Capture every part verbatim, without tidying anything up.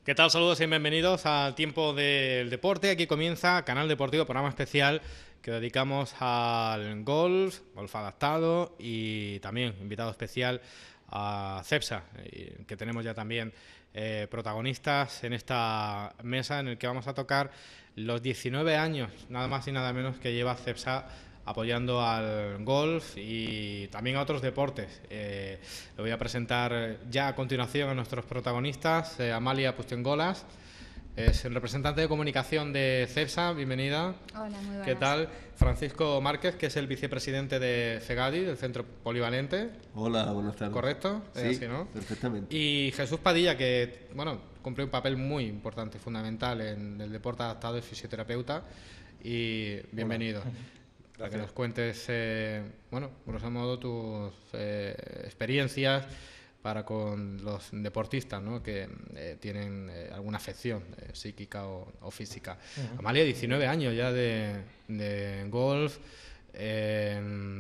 ¿Qué tal? Saludos y bienvenidos al Tiempo del Deporte. Aquí comienza Canal Deportivo, programa especial que dedicamos al golf, golf adaptado y también invitado especial a Cepsa, que tenemos ya también eh, protagonistas en esta mesa en el que vamos a tocar los diecinueve años, nada más y nada menos, que lleva Cepsa apoyando al golf y también a otros deportes. Eh, le voy a presentar ya a continuación a nuestros protagonistas. eh, Amalia Pustengolas es el representante de comunicación de Cepsa, bienvenida. Hola, muy buenas. ¿Qué tal? Francisco Márquez, que es el vicepresidente de FEGADI, del Centro Polivalente. Hola, buenas tardes. ¿Correcto? Sí, así, ¿no? perfectamente. Y Jesús Padilla, que bueno, cumple un papel muy importante, fundamental en el deporte adaptado, es fisioterapeuta. Y bienvenido. Hola. Para que nos cuentes, eh, bueno, grosso modo, tus eh, experiencias para con los deportistas, ¿no?, que eh, tienen eh, alguna afección eh, psíquica o, o física. Uh-huh. Amalia, diecinueve años ya de, de golf, eh,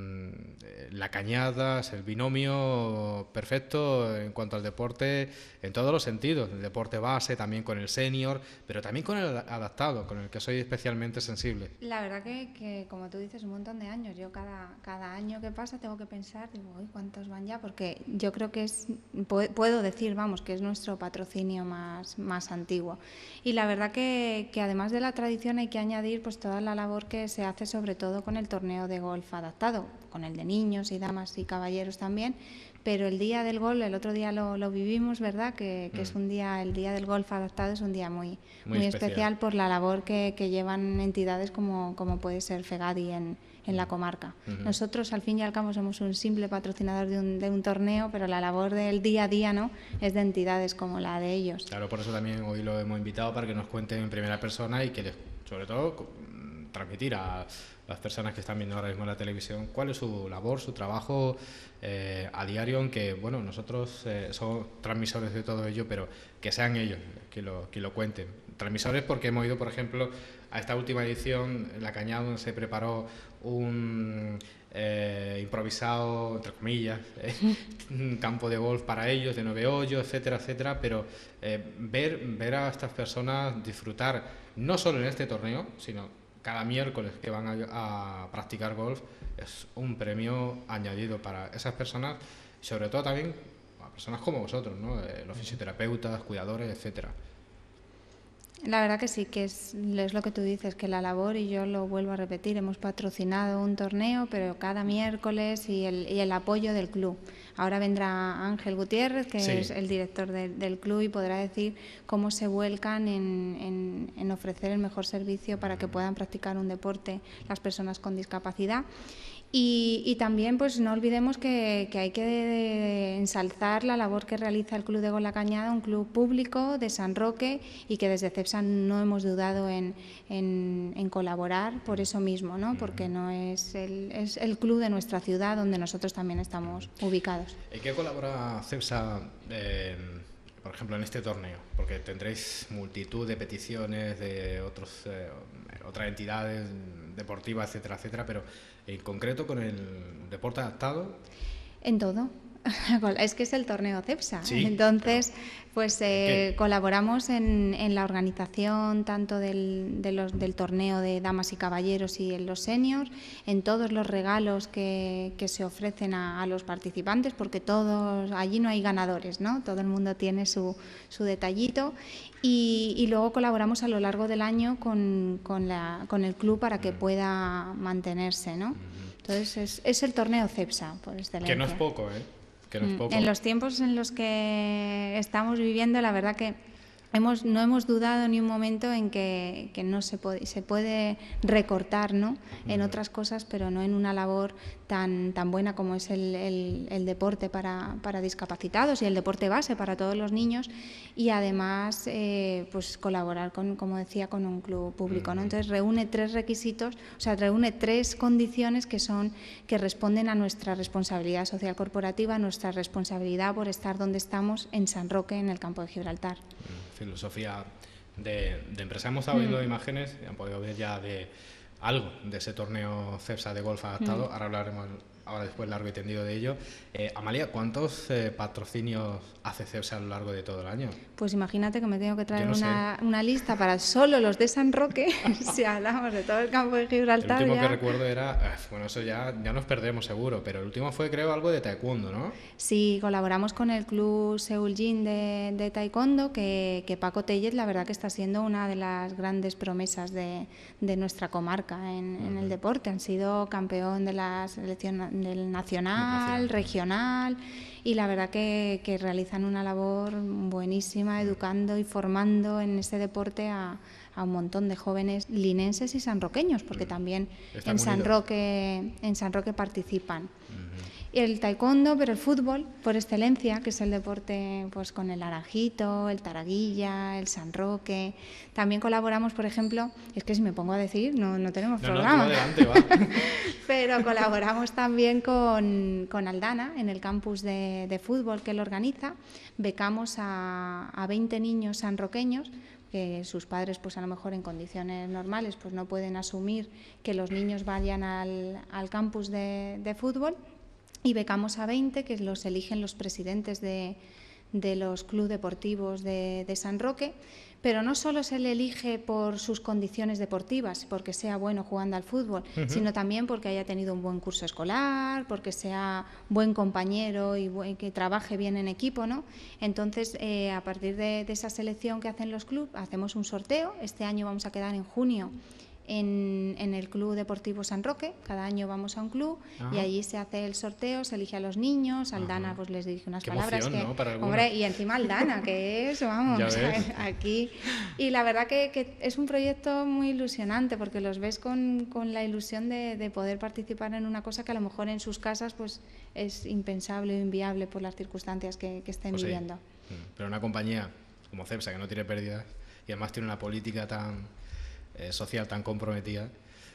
La Cañada, es el binomio perfecto en cuanto al deporte en todos los sentidos, el deporte base, también con el senior, pero también con el adaptado, con el que soy especialmente sensible. La verdad que, que como tú dices, un montón de años. Yo cada, cada año que pasa tengo que pensar, digo, uy, ¿cuántos van ya? Porque yo creo que es, puedo decir, vamos, que es nuestro patrocinio más, más antiguo. Y la verdad que, que además de la tradición hay que añadir pues toda la labor que se hace sobre todo con el torneo de golf adaptado, con el de niños y damas y caballeros también, pero el día del golf, el otro día lo, lo vivimos, ¿verdad? Que, que mm. es un día, el día del golf adaptado es un día muy, muy, muy especial. especial por la labor que, que llevan entidades como, como puede ser FEGADI en, en la comarca. Uh-huh. Nosotros, al fin y al cabo, somos un simple patrocinador de un, de un torneo, pero la labor del día a día, ¿no?, es de entidades como la de ellos. Claro, por eso también hoy lo hemos invitado para que nos cuenten en primera persona y que, les, sobre todo, transmitir a las personas que están viendo ahora mismo en la televisión cuál es su labor, su trabajo eh, a diario, aunque bueno, nosotros eh, somos transmisores de todo ello, pero que sean ellos que lo, que lo cuenten. Transmisores porque hemos ido, por ejemplo, a esta última edición en La Cañada, donde se preparó un eh, improvisado, entre comillas, eh, un campo de golf para ellos, de nueve hoyos, etcétera, etcétera, pero eh, ver, ver a estas personas disfrutar, no solo en este torneo, sino cada miércoles que van a, a practicar golf, es un premio añadido para esas personas, y sobre todo también a personas como vosotros, ¿no?, eh, los fisioterapeutas, cuidadores, etcétera. La verdad que sí, que es, es lo que tú dices, que la labor, y yo lo vuelvo a repetir, hemos patrocinado un torneo, pero cada miércoles y el, y el apoyo del club. Ahora vendrá Ángel Gutiérrez, que sí. es el director de, del club, y podrá decir cómo se vuelcan en, en, en ofrecer el mejor servicio para que puedan practicar un deporte las personas con discapacidad. Y, y también pues no olvidemos que, que hay que ensalzar la labor que realiza el Club de Golf La Cañada, un club público de San Roque, y que desde Cepsa no hemos dudado en, en, en colaborar por eso mismo, ¿no?, porque no es el, es el club de nuestra ciudad donde nosotros también estamos ubicados. ¿En qué colabora Cepsa, eh, por ejemplo, en este torneo? Porque tendréis multitud de peticiones de otros, eh, otras entidades deportivas, etcétera, etcétera, pero en concreto con el deporte adaptado. En todo. Es que es el torneo Cepsa. Sí, entonces pues eh, colaboramos en, en la organización tanto del, de los, del torneo de damas y caballeros y en los seniors, en todos los regalos que, que se ofrecen a, a los participantes, porque todos allí no hay ganadores, ¿no? Todo el mundo tiene su, su detallito, y, y luego colaboramos a lo largo del año con, con, la, con el club para que pueda mantenerse, ¿no? Entonces es, es el torneo Cepsa por excelencia. Que no es poco, ¿eh? Que no es poco. En los tiempos en los que estamos viviendo, la verdad que hemos, no hemos dudado ni un momento en que, que no se puede, se puede recortar, ¿no?, en otras cosas, pero no en una labor tan, tan buena como es el, el, el deporte para, para discapacitados y el deporte base para todos los niños, y además eh, pues colaborar con, como decía, con un club público, ¿no? Entonces reúne tres requisitos, o sea, reúne tres condiciones que son, que responden a nuestra responsabilidad social corporativa, nuestra responsabilidad por estar donde estamos en San Roque, en el campo de Gibraltar. Filosofía de, de empresa. Hemos estado viendo mm. imágenes, han podido ver ya de algo de ese torneo Cepsa de golf adaptado. Mm. Ahora hablaremos ahora después largo y tendido de ello. Eh, Amalia, ¿cuántos eh, patrocinios hace Cepsa a lo largo de todo el año? Pues imagínate que me tengo que traer no una, una lista para solo los de San Roque, si hablamos de todo el campo de Gibraltar. El último ya... que recuerdo era, bueno, eso ya, ya nos perdemos seguro, pero el último fue creo algo de taekwondo, ¿no? Sí, colaboramos con el club Seoul Gym de, de taekwondo, que, que Paco Tellez la verdad que está siendo una de las grandes promesas de, de nuestra comarca en, uh-huh. en el deporte. Han sido campeón de la selección del nacional, regional, y la verdad que, que realizan una labor buenísima educando y formando en este deporte a, a un montón de jóvenes linenses y sanroqueños, porque también en San Roque, en San Roque participan. Uh-huh. El taekwondo, pero el fútbol por excelencia, que es el deporte pues con el Naranjito, el Taraguilla, el San Roque. También colaboramos, por ejemplo, es que si me pongo a decir, no, no tenemos no, programa. No, adelante, va. Pero colaboramos también con, con Aldana, en el campus de, de fútbol que él organiza. Becamos a, a veinte niños sanroqueños, que sus padres pues a lo mejor en condiciones normales pues no pueden asumir que los niños vayan al, al campus de, de fútbol. Y becamos a veinte, que los eligen los presidentes de, de los clubes deportivos de, de San Roque, pero no solo se le elige por sus condiciones deportivas, porque sea bueno jugando al fútbol, uh-huh. sino también porque haya tenido un buen curso escolar, porque sea buen compañero y buen, que trabaje bien en equipo, ¿no? Entonces, eh, a partir de, de esa selección que hacen los clubes, hacemos un sorteo. Este año vamos a quedar en junio En, en el Club Deportivo San Roque. Cada año vamos a un club Ajá. y allí se hace el sorteo, se elige a los niños. Aldana Ajá. pues les dirige unas Qué palabras emoción, que, ¿no? Para hombre, y encima Aldana, que es, vamos, aquí. Y la verdad que, que es un proyecto muy ilusionante, porque los ves con, con la ilusión de, de poder participar en una cosa que a lo mejor en sus casas pues es impensable o inviable por las circunstancias que, que estén pues viviendo. Sí. Pero una compañía como Cepsa, que no tiene pérdidas y además tiene una política tan Eh, social tan comprometida.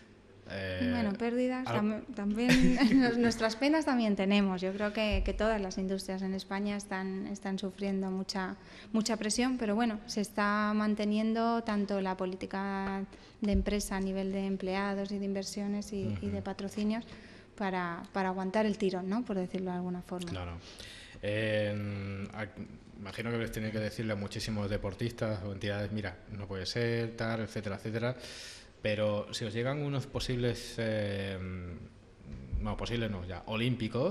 Eh, bueno, pérdidas, tam también nuestras penas también tenemos. Yo creo que, que todas las industrias en España están, están sufriendo mucha, mucha presión, pero bueno, se está manteniendo tanto la política de empresa a nivel de empleados y de inversiones y, uh-huh. y de patrocinios para, para aguantar el tirón, ¿no? Por decirlo de alguna forma. Claro. Eh, imagino que les tiene que decirle a muchísimos deportistas o entidades, mira, no puede ser, tal, etcétera, etcétera, pero si os llegan unos posibles, eh, no, posibles no, ya, olímpicos,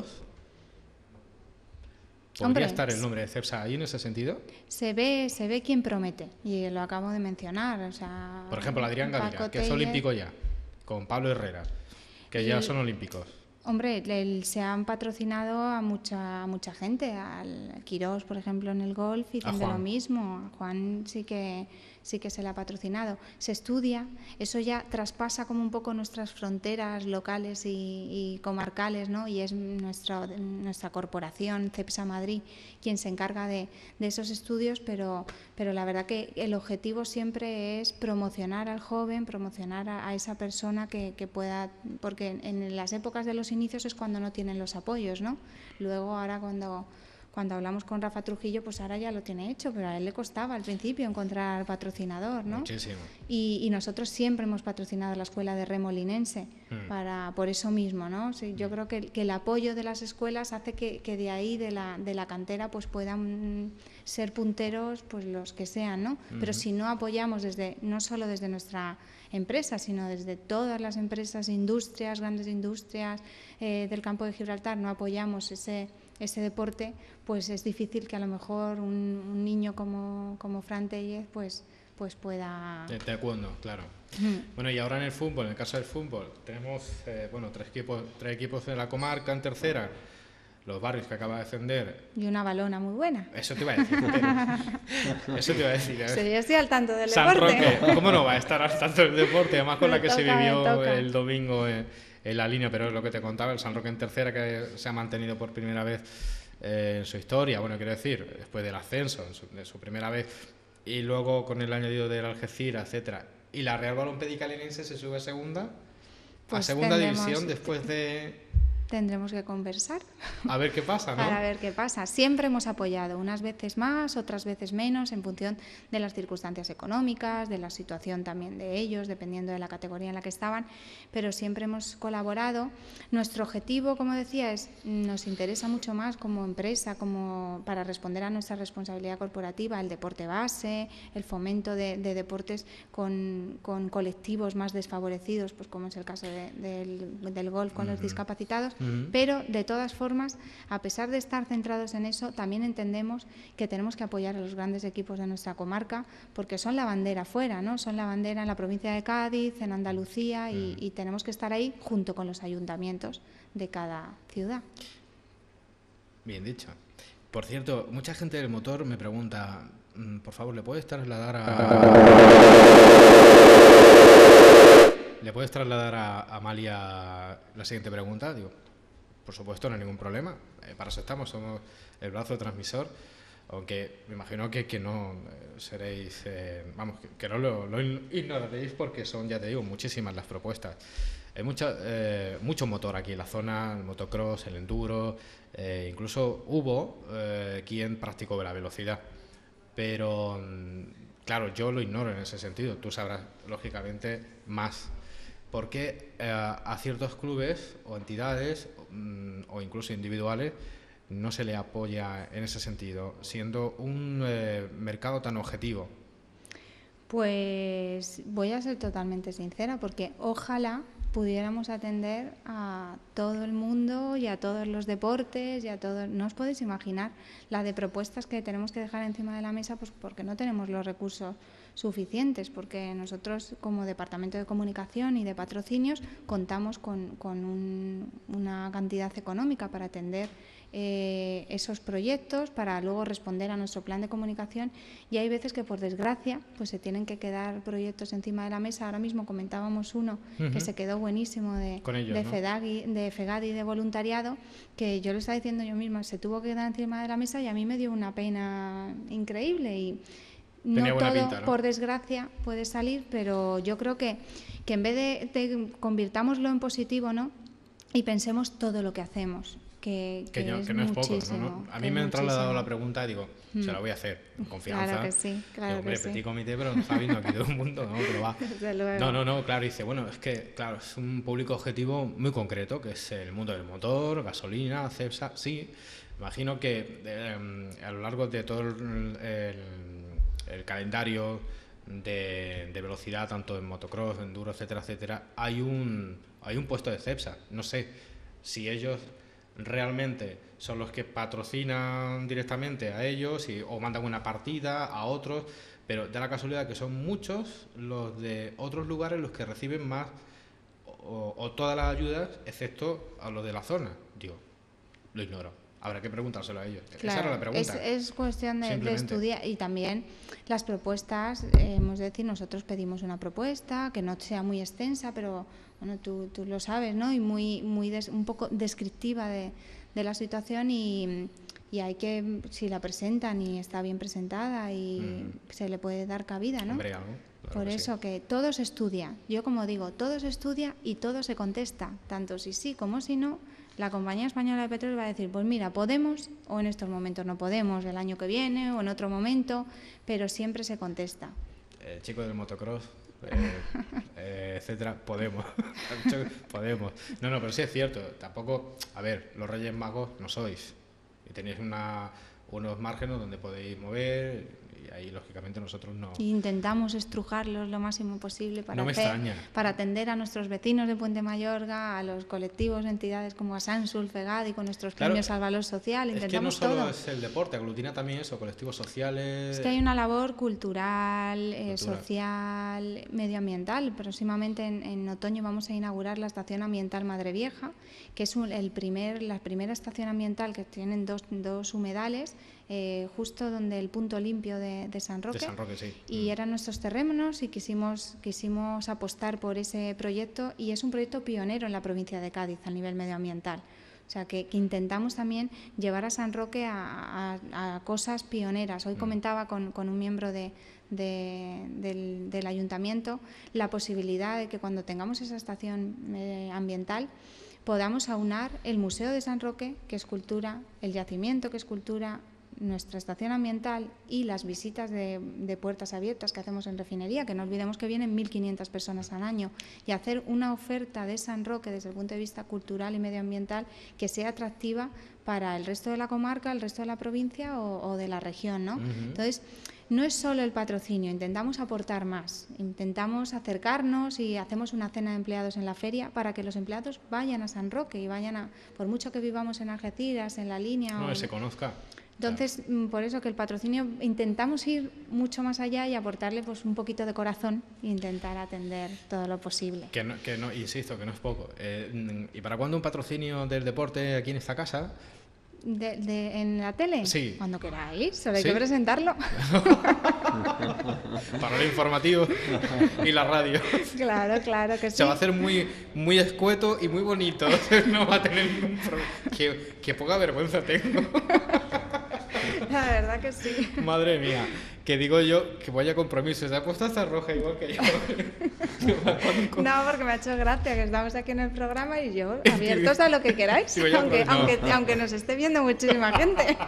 ¿podría Hombre, estar el nombre de Cepsa ahí en ese sentido? Se ve, se ve quien promete, y lo acabo de mencionar, o sea... Por ejemplo, Adrián Gavira, que es olímpico ya, con Pablo Herrera, que ya y... son olímpicos. Hombre, el, se han patrocinado a mucha mucha gente, al Quirós, por ejemplo, en el golf, y de lo mismo. A Juan sí que sí que se le ha patrocinado. Se estudia, eso ya traspasa como un poco nuestras fronteras locales y, y comarcales, ¿no? Y es nuestra, nuestra corporación, Cepsa Madrid, quien se encarga de, de esos estudios, pero, pero la verdad que el objetivo siempre es promocionar al joven, promocionar a, a esa persona que, que pueda, porque en, en las épocas de los inicios es cuando no tienen los apoyos, ¿no? Luego ahora cuando... Cuando hablamos con Rafa Trujillo, pues ahora ya lo tiene hecho, pero a él le costaba al principio encontrar patrocinador, ¿no? Muchísimo. Y, y nosotros siempre hemos patrocinado la escuela de remo linense, mm. para, por eso mismo, ¿no? Sí, yo creo que, que el apoyo de las escuelas hace que, que de ahí, de la, de la cantera, pues puedan ser punteros pues los que sean, ¿no? Mm-hmm. Pero si no apoyamos desde, no solo desde nuestra empresa, sino desde todas las empresas, industrias, grandes industrias eh, del campo de Gibraltar, no apoyamos ese... ese deporte, pues es difícil que a lo mejor un, un niño como, como Fran Tellez pues, pues pueda... De taekwondo, claro. Mm. Bueno, y ahora en el fútbol, en el caso del fútbol, tenemos eh, bueno, tres equipos, tres equipos de la comarca en tercera, los Barrios que acaba de ascender. Y una balona muy buena. Eso te iba a decir. Eso te iba a decir. Sí, yo estoy al tanto del San deporte. Roque, ¿cómo no va a estar al tanto del deporte? Además con me la que toca, se vivió el domingo en, en la línea, pero es lo que te contaba, el San Roque en tercera, que se ha mantenido por primera vez eh, en su historia, bueno, quiero decir, después del ascenso, en su, de su primera vez, y luego con el añadido del Algeciras, etcétera. Y la Real Balompédica Linense se sube a segunda, pues a segunda división después de... tendremos que conversar. A ver qué pasa, ¿no? Para ver qué pasa. Siempre hemos apoyado, unas veces más, otras veces menos, en función de las circunstancias económicas, de la situación también de ellos, dependiendo de la categoría en la que estaban, pero siempre hemos colaborado. Nuestro objetivo, como decía, es nos interesa mucho más como empresa, como para responder a nuestra responsabilidad corporativa, el deporte base, el fomento de, de deportes con, con colectivos más desfavorecidos, pues como es el caso de, del, del golf con uh-huh. los discapacitados. Uh-huh. Pero, de todas formas, a pesar de estar centrados en eso, también entendemos que tenemos que apoyar a los grandes equipos de nuestra comarca, porque son la bandera fuera, ¿no? Son la bandera en la provincia de Cádiz, en Andalucía, y, uh-huh. y tenemos que estar ahí junto con los ayuntamientos de cada ciudad. Bien dicho. Por cierto, mucha gente del motor me pregunta, por favor, ¿le puedes trasladar a... ¿Le puedes trasladar a Amalia la siguiente pregunta? Digo, por supuesto, no hay ningún problema. Eh, para eso estamos, somos el brazo transmisor. Aunque me imagino que, que no eh, seréis, eh, vamos, que, que no lo, lo ignoraréis porque son, ya te digo, muchísimas las propuestas. Hay mucha, eh, mucho motor aquí en la zona, el motocross, el enduro, eh, incluso hubo eh, quien practicó la velocidad. Pero, claro, yo lo ignoro en ese sentido. Tú sabrás, lógicamente, más. Porque eh, a ciertos clubes o entidades mm, o incluso individuales no se le apoya en ese sentido, siendo un eh, mercado tan objetivo. Pues voy a ser totalmente sincera, porque ojalá pudiéramos atender a todo el mundo y a todos los deportes y a todos. No os podéis imaginar la de propuestas que tenemos que dejar encima de la mesa, pues porque no tenemos los recursos suficientes, porque nosotros como Departamento de Comunicación y de Patrocinios contamos con, con un, una cantidad económica para atender eh, esos proyectos, para luego responder a nuestro plan de comunicación, y hay veces que por desgracia pues se tienen que quedar proyectos encima de la mesa. Ahora mismo comentábamos uno uh-huh. que se quedó buenísimo de, ellos, de, ¿no? FEDAGI, de FEGADI de voluntariado, que yo lo estaba diciendo yo misma, se tuvo que quedar encima de la mesa y a mí me dio una pena increíble. Y no todo, pinta, ¿no? Por desgracia, puede salir, pero yo creo que, que en vez de, de convirtámoslo en positivo, ¿no? Y pensemos todo lo que hacemos, que, que, que, yo, es, que no es poco, muchísimo, ¿no? A mí me han trasladado la pregunta y digo, mm. se la voy a hacer, con confianza. Claro que sí, claro digo, hombre, que sí. Petit comité, pero no está viendo aquí todo el mundo, ¿no? Pero va. No, no, no, claro, dice, bueno, es que, claro, es un público objetivo muy concreto, que es el mundo del motor, gasolina, CEPSA, sí. Imagino que eh, a lo largo de todo el... el el calendario de, de velocidad, tanto en motocross, enduro, etcétera, etcétera, hay un, hay un puesto de CEPSA. No sé si ellos realmente son los que patrocinan directamente a ellos y, o mandan una partida a otros, pero da la casualidad que son muchos los de otros lugares los que reciben más o, o todas las ayudas, excepto a los de la zona. Digo, lo ignoro. Habrá que preguntárselo a ellos. Claro, esa era la pregunta. Es, es cuestión de, de estudiar, y también las propuestas, eh, hemos de decir, nosotros pedimos una propuesta que no sea muy extensa, pero bueno, tú, tú lo sabes, ¿no? Y muy, muy des, un poco descriptiva de, de la situación, y, y hay que, si la presentan y está bien presentada, y mm. se le puede dar cabida, ¿no? Hombre, algo. Claro Por que eso sí. que todo se estudia. Yo, como digo, todo se estudia y todo se contesta, tanto si sí como si no. La Compañía Española de Petróleo va a decir, pues mira, podemos, o en estos momentos no podemos, el año que viene o en otro momento, pero siempre se contesta. Eh, chicos del motocross, eh, eh, etcétera, podemos, podemos. No, no, pero sí es cierto, tampoco, a ver, los Reyes Magos no sois, y tenéis una, unos márgenes donde podéis mover, y ahí lógicamente nosotros no. Intentamos estrujarlos lo máximo posible para, no me hacer, extraña. para atender a nuestros vecinos de Puente Mayorga, a los colectivos, entidades como Asansul, FEGADI, con nuestros claro, premios al valor social. Intentamos es que no solo todo. es el deporte, aglutina también eso, colectivos sociales. Es que hay una labor cultural, eh, social, medioambiental. Próximamente en, en otoño vamos a inaugurar la estación ambiental Madre Vieja, que es un, el primer, la primera estación ambiental que tienen dos, dos humedales, eh, justo donde el punto limpio de, de San Roque. De San Roque, sí. Y mm. eran nuestros terrenos, y quisimos, quisimos apostar por ese proyecto, y es un proyecto pionero en la provincia de Cádiz a nivel medioambiental. O sea, que, que intentamos también llevar a San Roque a, a, a cosas pioneras. Hoy mm. comentaba con, con un miembro de, de, del, del ayuntamiento la posibilidad de que cuando tengamos esa estación eh, ambiental, podamos aunar el Museo de San Roque, que es cultura, el yacimiento, que es cultura, nuestra estación ambiental y las visitas de, de puertas abiertas que hacemos en refinería, que no olvidemos que vienen mil quinientas personas al año, y hacer una oferta de San Roque desde el punto de vista cultural y medioambiental que sea atractiva para el resto de la comarca, el resto de la provincia o, o de la región, ¿no? Uh-huh. Entonces, no es solo el patrocinio, intentamos aportar más, intentamos acercarnos y hacemos una cena de empleados en la feria para que los empleados vayan a San Roque y vayan a, por mucho que vivamos en Algeciras, en La Línea... No, o, se conozca. Entonces, claro. Por eso que el patrocinio intentamos ir mucho más allá y aportarle pues un poquito de corazón e intentar atender todo lo posible. Que no, que no insisto, que no es poco. Eh, ¿Y para cuándo un patrocinio del deporte aquí en esta casa? De, de, ¿En la tele? Sí. Cuando queráis, solo hay ¿Sí? que presentarlo. Para el informativo y la radio. Claro, claro que sí. Se va a hacer muy, muy escueto y muy bonito. No va a tener ningún problema. Qué, qué poca vergüenza tengo. La verdad que sí. Madre mía, que digo yo que vaya compromiso. Se ha puesto hasta roja igual que yo. No, porque me ha hecho gracia que estamos aquí en el programa y yo abiertos a lo que queráis, sí, aunque, no. aunque, aunque nos esté viendo muchísima gente.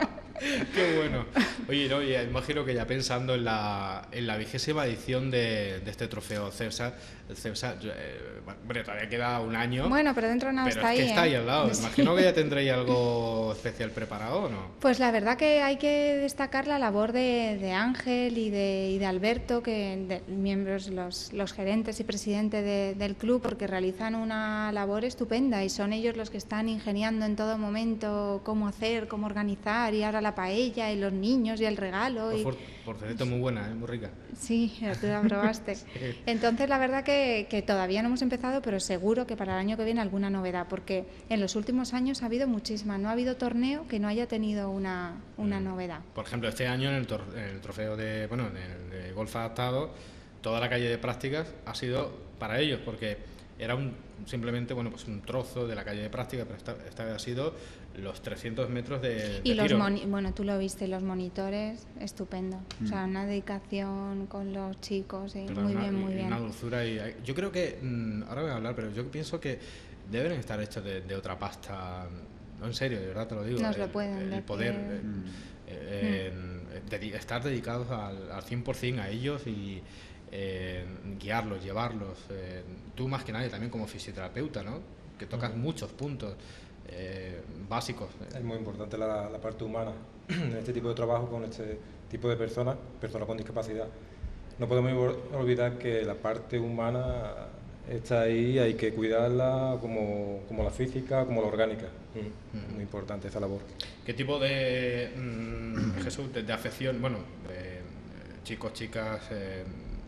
Qué bueno. Oye, no, ya imagino que ya pensando en la, en la vigésima edición de, de este trofeo Cepsa, Cepsa eh, bueno, todavía queda un año. Bueno, pero dentro de nada pero está es que ahí. está ¿eh? ahí al lado. Sí. Imagino que ya tendréis algo especial preparado, ¿o no? Pues la verdad que hay que destacar la labor de, de Ángel y de, y de Alberto, que de, miembros, los, los gerentes y presidentes de, del club, porque realizan una labor estupenda y son ellos los que están ingeniando en todo momento cómo hacer, cómo organizar, y ahora la paella y los niños y el regalo. Y... Por, por cierto, muy buena, ¿eh? Muy rica. Sí, tú la probaste. Sí. Entonces, la verdad que, que todavía no hemos empezado, pero seguro que para el año que viene alguna novedad, porque en los últimos años ha habido muchísima. No ha habido torneo que no haya tenido una, una mm. novedad. Por ejemplo, este año en el, tor en el trofeo de, bueno, en el de golf adaptado, toda la calle de prácticas ha sido para ellos, porque era un, simplemente bueno, pues un trozo de la calle de prácticas, pero esta, esta vez ha sido los trescientos metros de, y de los tiro. Moni bueno, tú lo viste, los monitores, estupendo. Mm. O sea, una dedicación con los chicos, eh, muy una, bien, muy bien. Una dulzura. Y yo creo que, mmm, ahora voy a hablar, pero yo pienso que deben estar hechos de, de otra pasta. No, en serio, de verdad te lo digo. Nos el, lo pueden el decir. poder eh, mm. eh, mm. de, estar dedicados al, al cien por cien a ellos y eh, guiarlos, llevarlos. Eh, tú más que nadie también como fisioterapeuta, ¿no? Que tocas mm. muchos puntos eh, básicos. Es muy importante la, la parte humana en este tipo de trabajo con este tipo de personas, personas con discapacidad. No podemos olvidar que la parte humana está ahí, hay que cuidarla como, como la física, como la orgánica. Mm. Mm. Muy importante esa labor. ¿Qué tipo de, mm, Jesús, de, de afección, bueno, de, chicos, chicas, eh,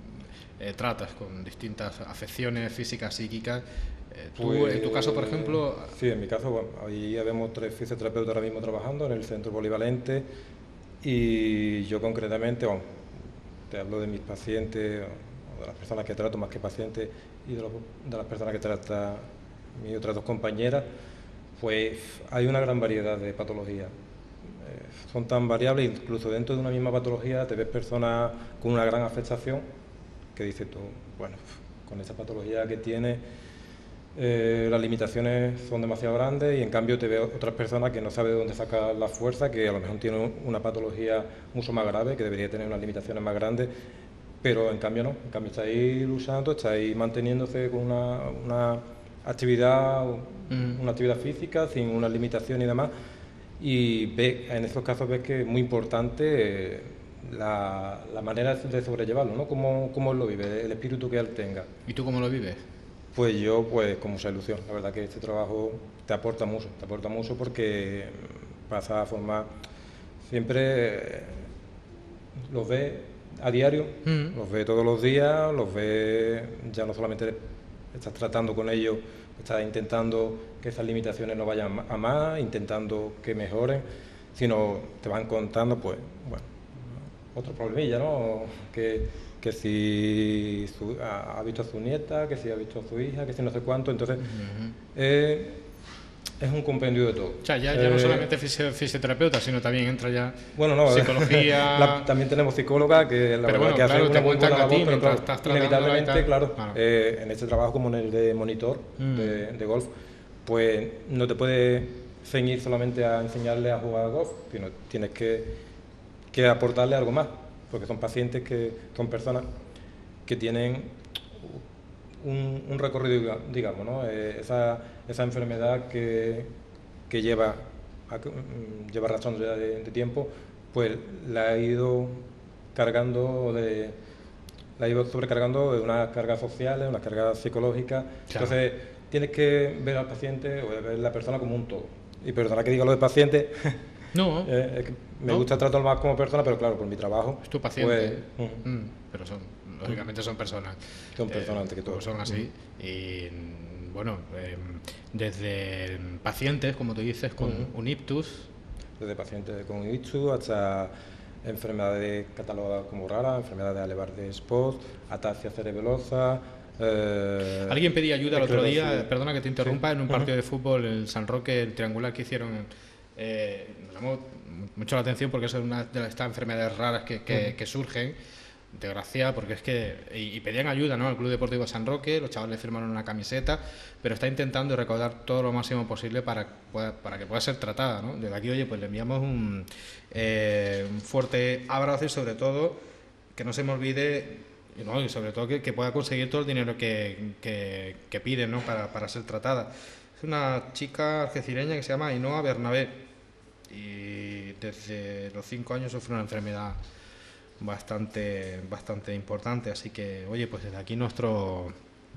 eh, tratas con distintas afecciones físicas, psíquicas? Eh, ¿tú, pues, en tu caso, por ejemplo? Sí, en mi caso, bueno, ahí vemos tres fisioterapeutas ahora mismo trabajando en el centro polivalente y yo concretamente, bueno, te hablo de mis pacientes, o de las personas que trato más que pacientes y de, los, de las personas que trata mis otras dos compañeras, pues hay una gran variedad de patologías. Eh, son tan variables, incluso dentro de una misma patología te ves personas con una gran afectación que dices tú, bueno, con esa patología que tiene, eh, las limitaciones son demasiado grandes y en cambio te veo otras personas que no saben de dónde sacar la fuerza, que a lo mejor tienen una patología mucho más grave, que debería tener unas limitaciones más grandes, pero en cambio no, en cambio está ahí luchando, está ahí manteniéndose con una, una actividad, mm. una actividad física sin una limitación y demás, y ve, en estos casos ves que es muy importante eh, la, la manera de sobrellevarlo, ¿no? Cómo, cómo él lo vive, el espíritu que él tenga. ¿Y tú cómo lo vives? Pues yo, pues con mucha ilusión. La verdad que este trabajo te aporta mucho, te aporta mucho porque pasa a formar siempre, eh, los ves a diario, mm. los ves todos los días, los ves, ya no solamente estás tratando con ellos, estás intentando que esas limitaciones no vayan a más, intentando que mejoren, sino te van contando, pues, bueno, otro problemilla, ¿no? Que, que si su, ha, ha visto a su nieta, que si ha visto a su hija, que si no sé cuánto, entonces uh-huh. eh, es un compendio de todo. O sea, ya, ya eh, no solamente fisio, fisioterapeuta, sino también entra ya bueno, no, psicología... La, también tenemos psicóloga que la pero verdad bueno, que hace claro, una muy buena labor, ti, pero claro, estás inevitablemente, claro, claro. Eh, en este trabajo como en el de monitor, mm. de, de golf, pues no te puedes ceñir solamente a enseñarle a jugar a golf, sino tienes que, que aportarle algo más, porque son pacientes que son personas que tienen un, un recorrido, digamos, ¿no? Eh, esa, esa enfermedad que, que lleva, a, lleva arrastrando ya de, de tiempo, pues la ha ido cargando de, la ha ido sobrecargando de unas cargas sociales, unas cargas psicológicas. Claro. Entonces tienes que ver al paciente o ver a la persona como un todo. Y perdona que diga lo de paciente. No. eh, es que me no. gusta tratarlo más como persona, pero claro, por mi trabajo. Es tu paciente. Pues, uh, mm, pero son, lógicamente son personas. Son personas eh, antes que todo. Son así. Uh. Y bueno, eh, desde pacientes, como tú dices, con uh. un ictus. Desde pacientes con ictus hasta enfermedades catalogadas como raras, enfermedades de Alevard-Spot, ataxia cerebelosa. Eh, Alguien pedía ayuda el otro día, perdona que te interrumpa, sí. en un partido uh-huh. de fútbol, el San Roque, el triangular que hicieron, eh, me llamó mucho la atención porque es una de estas enfermedades raras que, que, uh-huh. que surgen, desgracia, porque es que, y, y pedían ayuda, ¿no?, al Club Deportivo San Roque, los chavales firmaron una camiseta, pero está intentando recaudar todo lo máximo posible para, para que pueda ser tratada, ¿no? Desde aquí, oye, pues le enviamos un, eh, un fuerte abrazo y sobre todo que no se me olvide. No, y sobre todo que, que pueda conseguir todo el dinero que, que, que piden, ¿no?, para, para ser tratada. Es una chica algecireña que se llama Ainhoa Bernabé y desde los cinco años sufre una enfermedad bastante bastante importante, así que, oye, pues desde aquí nuestro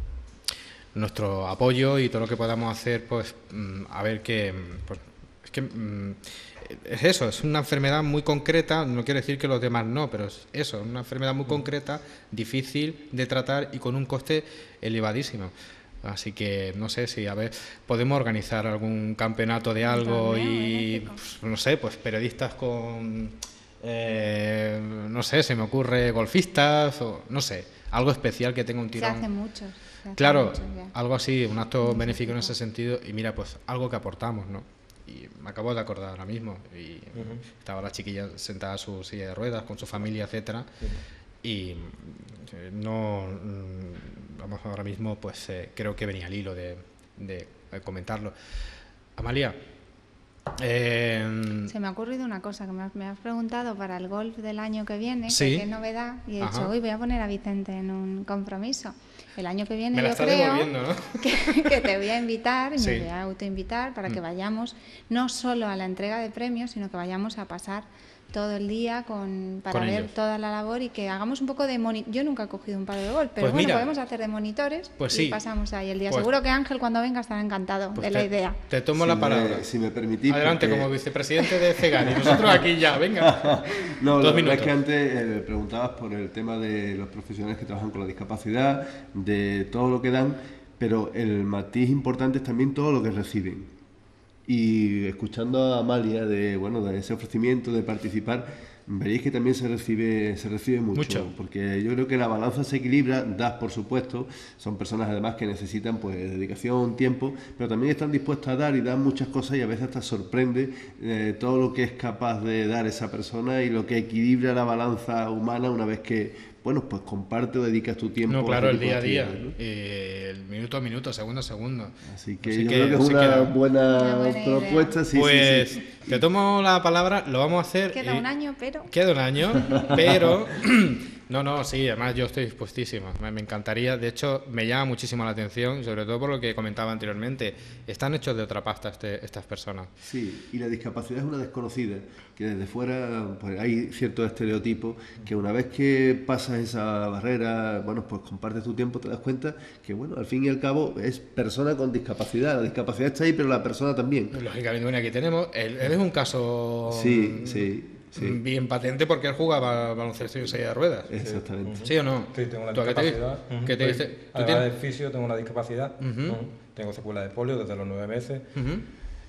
nuestro apoyo y todo lo que podamos hacer, pues a ver que, pues, es que es eso, es una enfermedad muy concreta, no quiero decir que los demás no, pero es eso, una enfermedad muy concreta, difícil de tratar y con un coste elevadísimo. Así que no sé si, a ver, podemos organizar algún campeonato de algo y, pues, no sé, pues periodistas con, eh, no sé, se me ocurre golfistas o no sé, algo especial que tenga un tirón. Se hace mucho. Se hace claro, mucho, algo así, un acto benéfico en ese sentido y mira, pues algo que aportamos, ¿no? Y me acabo de acordar ahora mismo y uh-huh. estaba la chiquilla sentada en su silla de ruedas con su familia, etcétera, uh-huh. y no, vamos, ahora mismo pues eh, creo que venía al hilo de, de, de comentarlo. Amalia, eh, se me ha ocurrido una cosa que me has, me has preguntado para el golf del año que viene, ¿sí? que qué novedad, y he Ajá. dicho, hoy voy a poner a Vicente en un compromiso. El año que viene me la yo está creo devolviendo, ¿no? que, que te voy a invitar y sí. me voy a autoinvitar para que vayamos no solo a la entrega de premios, sino que vayamos a pasar todo el día con para con ver ellos. Toda la labor y que hagamos un poco de moni- yo nunca he cogido un palo de golf, pero pues bueno, mira, podemos hacer de monitores pues y sí. pasamos ahí el día. Pues, seguro que Ángel cuando venga estará encantado pues de te, la idea. Te tomo si la me, palabra. Si me permitís. Adelante, porque... como vicepresidente de CEGAN y nosotros aquí ya, venga. No, Dos la minutos. verdad es que antes eh, preguntabas por el tema de los profesionales que trabajan con la discapacidad, de todo lo que dan, pero el matiz importante es también todo lo que reciben. Y escuchando a Amalia de, bueno, de ese ofrecimiento de participar, veréis que también se recibe se recibe mucho, mucho, porque yo creo que la balanza se equilibra, das por supuesto, son personas además que necesitan pues dedicación, tiempo, pero también están dispuestos a dar y dan muchas cosas y a veces hasta sorprende eh, todo lo que es capaz de dar esa persona y lo que equilibra la balanza humana una vez que, bueno, pues comparte o dedicas tu tiempo. No, claro, a el día a día, ¿no? eh, el minuto a minuto, segundo a segundo. Así que Así yo que, creo que es una queda. buena, Una buena propuesta. Sí, pues sí, sí. te tomo la palabra, lo vamos a hacer. Queda eh, un año, pero... Queda un año, pero... No, no, sí, además yo estoy dispuestísimo, me, me encantaría, de hecho me llama muchísimo la atención, sobre todo por lo que comentaba anteriormente, están hechos de otra pasta este, estas personas. Sí, y la discapacidad es una desconocida, que desde fuera pues hay ciertos estereotipos, que una vez que pasas esa barrera, bueno, pues compartes tu tiempo, te das cuenta que, bueno, al fin y al cabo es persona con discapacidad, la discapacidad está ahí, pero la persona también. Lógicamente, bueno, aquí tenemos, él, él es un caso... Sí, sí. Sí. Bien patente porque él jugaba baloncesto y silla de ruedas. Exactamente. ¿Sí o no? Sí, tengo una ¿Tú a qué te- discapacidad. qué te Soy- dice? ¿Tú Además tienes? del fisio, tengo una discapacidad. Ujú. Ujú. Tengo secuela de polio desde los nueve meses. Ujú.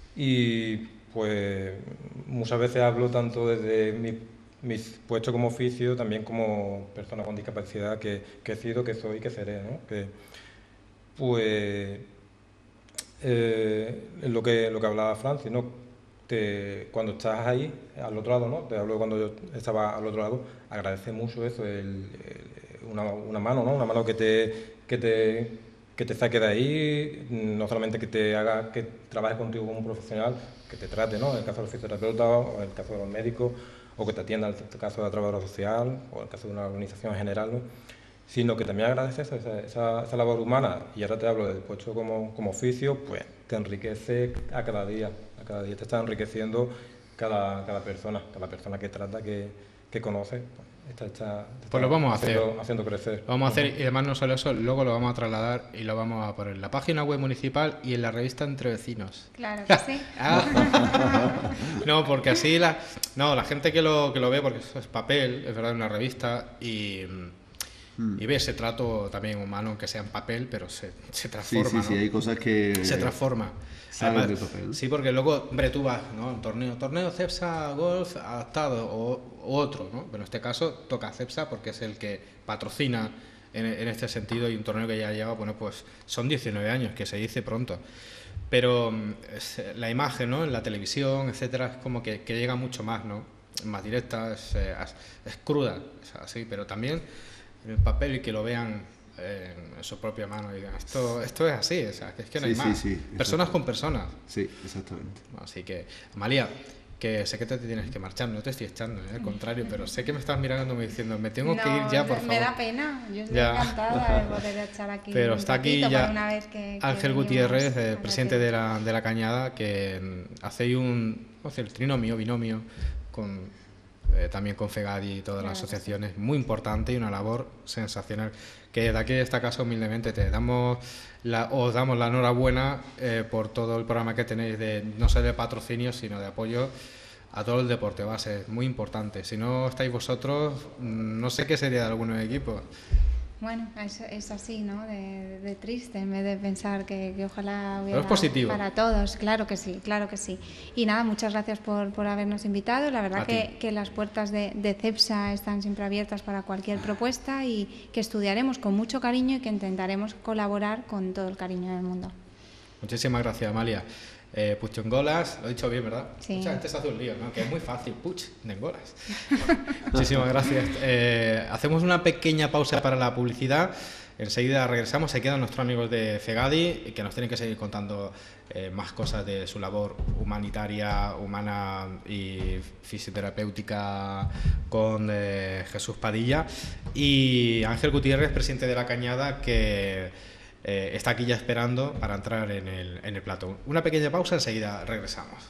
Y pues muchas veces hablo tanto desde mi, mis puestos como oficio, también como persona con discapacidad que, que he sido, que soy y que seré, ¿no? Que, pues eh, lo que lo que hablaba Francis, ¿no? Te, cuando estás ahí, al otro lado, ¿no? Te hablo de cuando yo estaba al otro lado, agradece mucho eso, el, el- una, una mano, ¿no? Una mano que te, que te, que te saque de ahí, no solamente que te haga, que trabaje contigo como un profesional, que te trate, ¿no? En el caso del fisioterapeuta o en el caso de los médicos, o que te atienda en el caso de la trabajadora social o en el caso de una organización en general, ¿no? Sino que también agradeces eso, esa, esa, esa labor humana, y ahora te hablo del puesto como, como oficio, pues te enriquece a cada día, a cada día te está enriqueciendo cada, cada persona, cada persona que trata, que, que conoce. Está, está, está pues lo vamos a haciendo, hacer. haciendo crecer. Lo vamos a hacer, y además no solo eso, luego lo vamos a trasladar y lo vamos a poner en la página web municipal y en la revista Entre Vecinos. Claro que sí. Ah. No, porque así la, no, la gente que lo, que lo ve, porque eso es papel, es verdad, una revista, y, y ve ese trato también humano, aunque sea en papel, pero se, se transforma. Sí, sí, sí, ¿no? hay cosas que se transforma. Salen Además, de papel. Sí, porque luego, hombre, tú vas, ¿no? Un torneo, torneo Cepsa Golf adaptado o, o otro, ¿no? Pero en este caso toca Cepsa porque es el que patrocina en, en este sentido, y un torneo que ya lleva, bueno, pues son diecinueve años, que se dice pronto. Pero es, la imagen, ¿no? En la televisión, etcétera, es como que, que llega mucho más, ¿no? Más directa, es, es, es cruda, es así, pero también en el papel, y que lo vean en su propia mano y digan, esto, esto es así, o sea, que es que no Sí, hay más. sí, sí, Personas con personas. Sí, exactamente. Así que, Amalia, que sé que te tienes que marchar, no te estoy echando, ¿eh? Al contrario, pero sé que me estás mirando y me diciendo, me tengo no, que ir ya, por favor. Me da pena, yo estoy Ya. encantada de poder echar aquí Pero un está aquí ratito ya por una vez que, que Ángel venimos Gutiérrez, a eh, la presidente tele. de la, de la Cañada, que mm, hacéis un, no sé, el trinomio, binomio, con, eh, también con FEGADI y todas Claro, las asociaciones, muy importante y una labor sensacional. Que desde aquí, de esta casa, humildemente te damos la, os damos la enhorabuena eh, por todo el programa que tenéis, de no solo de patrocinio, sino de apoyo a todo el deporte base. Es muy importante. Si no estáis vosotros, no sé qué sería de algunos equipos. Bueno, es, es así, ¿no? De, de triste, en vez de pensar que, que ojalá hubiera Pero es positivo. para todos. Claro que sí, claro que sí. Y nada, muchas gracias por, por habernos invitado. La verdad que, que las puertas de, de Cepsa están siempre abiertas para cualquier propuesta, y que estudiaremos con mucho cariño y que intentaremos colaborar con todo el cariño del mundo. Muchísimas gracias, Amalia. Eh, Puig de Engolas, lo he dicho bien, ¿verdad? Sí. Mucha gente se hace un lío, ¿no? Que es muy fácil, Puig de Engolas. Muchísimas gracias. Eh, hacemos una pequeña pausa para la publicidad. Enseguida regresamos. Se quedan nuestros amigos de FEGADI, que nos tienen que seguir contando eh, más cosas de su labor humanitaria, humana y fisioterapéutica con eh, Jesús Padilla. Y Ángel Gutiérrez, presidente de la Cañada, que Eh, está aquí ya esperando para entrar en el, en el plato. Una pequeña pausa, enseguida regresamos.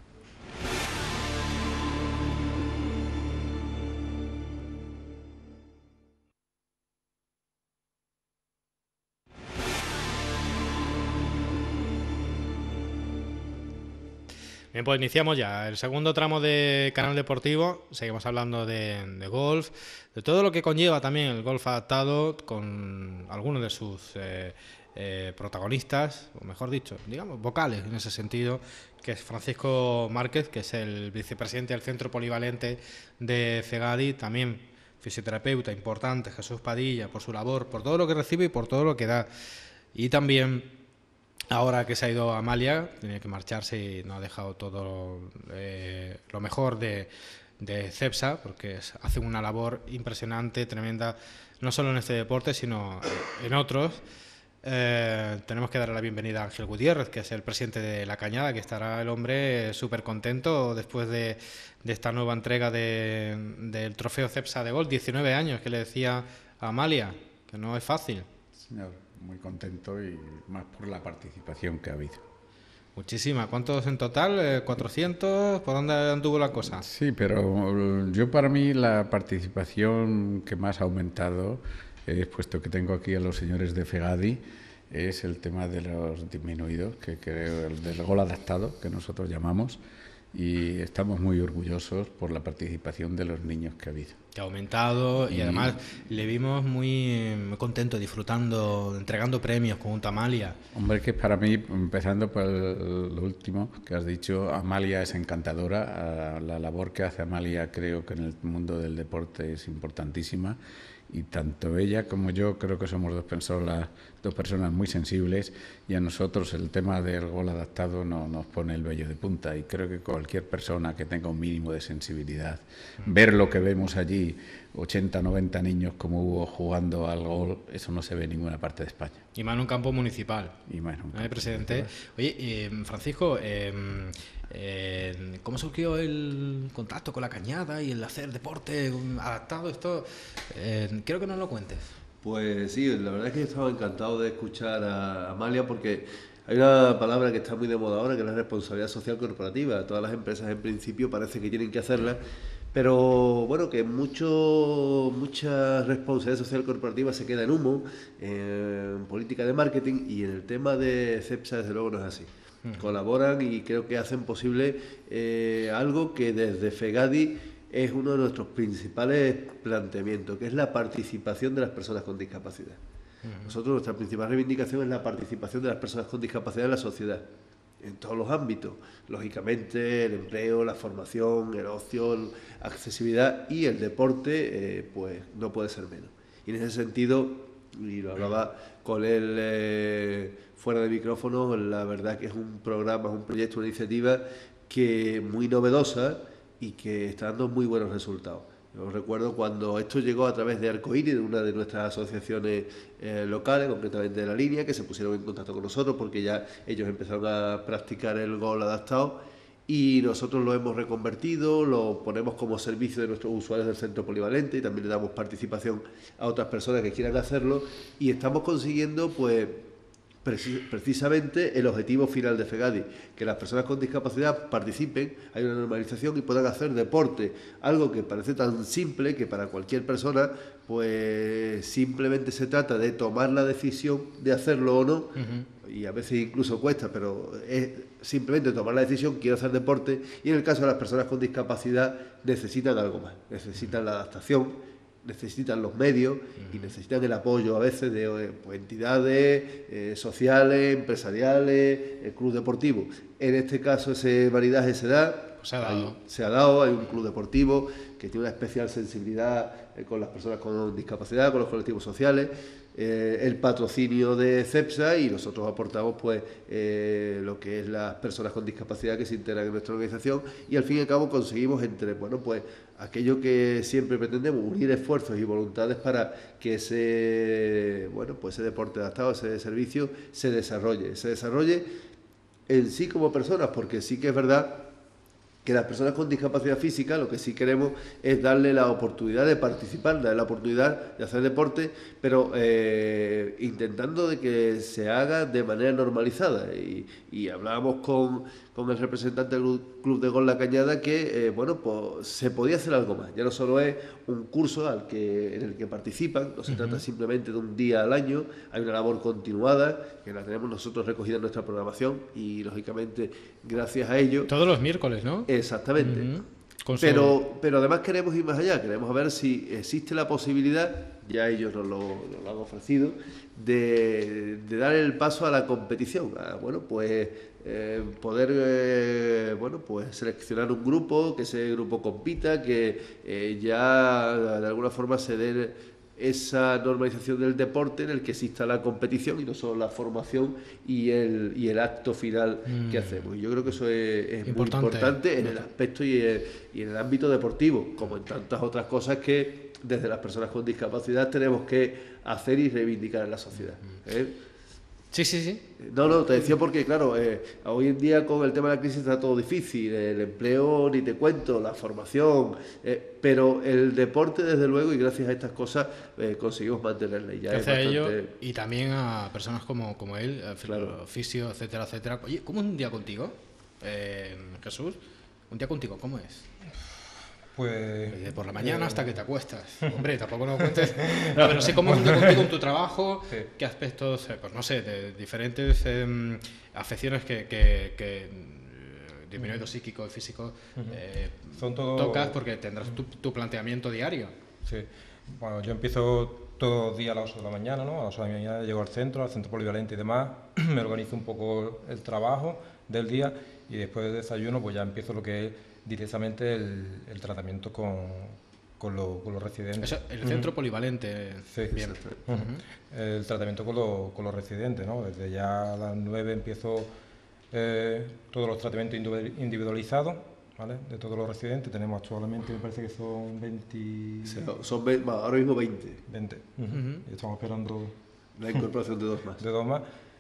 Bien, pues iniciamos ya el segundo tramo de Canal Deportivo. Seguimos hablando de, de golf, de todo lo que conlleva también el golf adaptado, con algunos de sus eh, eh, protagonistas, o mejor dicho, digamos, vocales en ese sentido, que es Francisco Márquez, que es el vicepresidente del Centro Polivalente de FEGADI, también fisioterapeuta importante, Jesús Padilla, por su labor, por todo lo que recibe y por todo lo que da. Y también, ahora que se ha ido Amalia, tenía que marcharse y nos ha dejado todo eh, lo mejor de, de Cepsa, porque es, hace una labor impresionante, tremenda, no solo en este deporte, sino en otros. Eh, tenemos que darle la bienvenida a Ángel Gutiérrez, que es el presidente de La Cañada, que estará el hombre súper contento después de, de esta nueva entrega de, del trofeo Cepsa de golf. diecinueve años, que le decía a Amalia, que no es fácil. Señor, muy contento, y más por la participación que ha habido. Muchísima. ¿Cuántos en total? ¿cuatrocientos? ¿Por dónde anduvo la cosa? Sí, pero yo, para mí, la participación que más ha aumentado, eh, puesto que tengo aquí a los señores de FEGADI, es el tema de los disminuidos, que creo, el del gol adaptado, que nosotros llamamos, y estamos muy orgullosos por la participación de los niños que ha habido. Que ha aumentado, y, y además le vimos muy, muy contento, disfrutando, entregando premios con Amalia. Hombre, que para mí, empezando por el, lo último que has dicho, Amalia es encantadora. La labor que hace Amalia, creo que en el mundo del deporte es importantísima, y tanto ella como yo creo que somos dos personas, dos personas muy sensibles, y a nosotros el tema del gol adaptado no, nos pone el vello de punta, y creo que cualquier persona que tenga un mínimo de sensibilidad, ver lo que vemos allí, ochenta, noventa niños como hubo jugando al gol, eso no se ve en ninguna parte de España. Y más en un campo municipal. Y más en un campo ¿Eh, presidente? municipal. Oye, eh, Francisco, eh, eh, ¿cómo surgió el contacto con la cañada y el hacer deporte adaptado? Esto, eh, quiero que nos lo cuentes. Pues sí, la verdad es que yo estaba encantado de escuchar a Amalia porque hay una palabra que está muy de moda ahora, que es la responsabilidad social corporativa. Todas las empresas en principio parece que tienen que hacerla, pero bueno, que mucho, mucha responsabilidad social corporativa se queda en humo, en política de marketing, y en el tema de CEPSA desde luego no es así. Uh-huh. Colaboran y creo que hacen posible eh, algo que desde FEGADI es uno de nuestros principales planteamientos, que es la participación de las personas con discapacidad. Uh-huh. Nosotros, nuestra principal reivindicación es la participación de las personas con discapacidad en la sociedad, en todos los ámbitos, lógicamente el empleo, la formación, el ocio, la accesibilidad, y el deporte, eh, pues no puede ser menos. Y en ese sentido, y lo hablaba con él eh, fuera de micrófono, la verdad que es un programa, un proyecto, una iniciativa que muy novedosa y que está dando muy buenos resultados. Yo recuerdo cuando esto llegó a través de Arcoíris, de una de nuestras asociaciones eh, locales, concretamente de La Línea, que se pusieron en contacto con nosotros porque ya ellos empezaron a practicar el gol adaptado, y nosotros lo hemos reconvertido, lo ponemos como servicio de nuestros usuarios del centro polivalente, y también le damos participación a otras personas que quieran hacerlo, y estamos consiguiendo pues precisamente el objetivo final de FEGADI, que las personas con discapacidad participen, hay una normalización y puedan hacer deporte, algo que parece tan simple que para cualquier persona pues simplemente se trata de tomar la decisión de hacerlo o no. Uh-huh. Y a veces incluso cuesta, pero es simplemente tomar la decisión, quiero hacer deporte, y en el caso de las personas con discapacidad necesitan algo más, necesitan la adaptación, necesitan los medios y necesitan el apoyo a veces de pues, entidades eh, sociales, empresariales, el club deportivo. En este caso ese maridaje se da, se ha dado, hay, se ha dado, hay un club deportivo que tiene una especial sensibilidad eh, con las personas con discapacidad, con los colectivos sociales, eh, el patrocinio de CEPSA, y nosotros aportamos pues eh, lo que es las personas con discapacidad que se integran en nuestra organización, y al fin y al cabo conseguimos entre, bueno, pues aquello que siempre pretendemos, unir esfuerzos y voluntades para que ese, bueno, pues ese deporte adaptado, ese servicio se desarrolle, se desarrolle en sí como personas, porque sí que es verdad que las personas con discapacidad física lo que sí queremos es darle la oportunidad de participar, darle la oportunidad de hacer deporte, pero eh, intentando de que se haga de manera normalizada. Y, y hablábamos con, con el representante del Club de Gol La Cañada que eh, bueno, pues se podía hacer algo más. Ya no solo es un curso al que, en el que participan, no se uh-huh. trata simplemente de un día al año, hay una labor continuada que la tenemos nosotros recogida en nuestra programación, y lógicamente gracias a ello... Todos los miércoles, ¿no? Exactamente. Uh-huh. Pero, pero además queremos ir más allá, queremos ver si existe la posibilidad, ya ellos nos lo, nos lo han ofrecido, de, de dar el paso a la competición, a, bueno, pues eh, poder eh, bueno, pues seleccionar un grupo, que ese grupo compita, que eh, ya de alguna forma se dé esa normalización del deporte en el que exista la competición y no solo la formación y el, y el acto final mm. que hacemos. Y yo creo que eso es, es importante. muy importante en el aspecto y, el, y en el ámbito deportivo, como en tantas otras cosas que desde las personas con discapacidad tenemos que hacer y reivindicar en la sociedad. ¿eh? Sí, sí, sí. No, no, te decía porque, claro, eh, hoy en día con el tema de la crisis está todo difícil, el empleo ni te cuento, la formación, eh, pero el deporte, desde luego, y gracias a estas cosas eh, conseguimos mantenerla. Y ya gracias es bastante... a ello, y también a personas como, como él, claro. Fisio, etcétera, etcétera. Oye, ¿cómo es un día contigo, eh, Jesús? Un día contigo, ¿cómo es? Pues... Desde por la mañana eh... hasta que te acuestas. Hombre, tampoco lo cuentes. No, pero sí, cómo es un día contigo en tu trabajo, sí. qué aspectos, pues no sé, de diferentes eh, afecciones que, que, que disminuido psíquico y físico eh, Son todo... tocas, porque tendrás tu, tu planteamiento diario. Sí. Bueno, yo empiezo todos los días a las ocho de la mañana, ¿no? A las ocho de la mañana llego al centro, al centro polivalente y demás, me organizo un poco el trabajo del día, y después del desayuno pues ya empiezo lo que es directamente el, el tratamiento con, con, lo, con los residentes. Eso, el centro uh-huh. polivalente. Sí, bien. Uh-huh. El tratamiento con, lo, con los residentes, ¿no? Desde ya a las nueve empiezo eh, todos los tratamientos individualizados, ¿vale? De todos los residentes. Tenemos actualmente, me parece que son veinte... Son veinte, ahora mismo veinte. veinte. Uh-huh. Uh-huh. Y estamos esperando la incorporación de dos más. De dos más.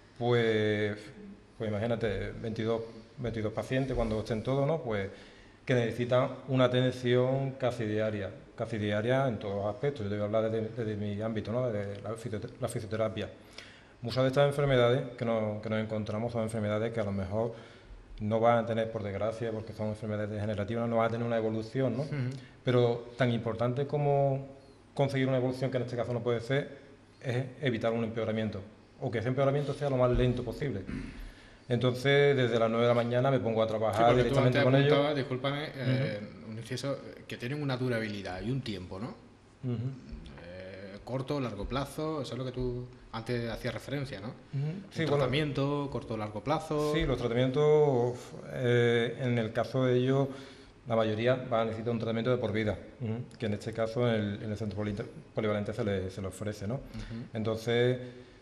Pues, pues imagínate, veintidós, veintidós pacientes cuando estén todos, ¿no? Pues que necesitan una atención casi diaria, casi diaria en todos los aspectos. Yo te voy a hablar desde, desde mi ámbito, ¿no? De la, la fisioterapia. Muchas de estas enfermedades que nos, que nos encontramos son enfermedades que a lo mejor no van a tener, por desgracia, porque son enfermedades degenerativas, no van a tener una evolución, ¿no? Uh-huh. Pero tan importante como conseguir una evolución, que en este caso no puede ser, es evitar un empeoramiento, o que ese empeoramiento sea lo más lento posible. Entonces, desde las nueve de la mañana me pongo a trabajar sí, directamente con ellos. Discúlpame, eh, uh-huh. un inciso, que tienen una durabilidad y un tiempo, ¿no? Uh-huh. Eh, corto, largo plazo, eso es lo que tú antes hacías referencia, ¿no? Uh-huh. Sí, tratamiento, bueno, corto, largo plazo. Sí, los tratamientos, eh, en el caso de ellos, la mayoría van a necesitar un tratamiento de por vida, uh-huh. que en este caso en el, en el centro polivalente se le, se le ofrece, ¿no? Uh-huh. Entonces,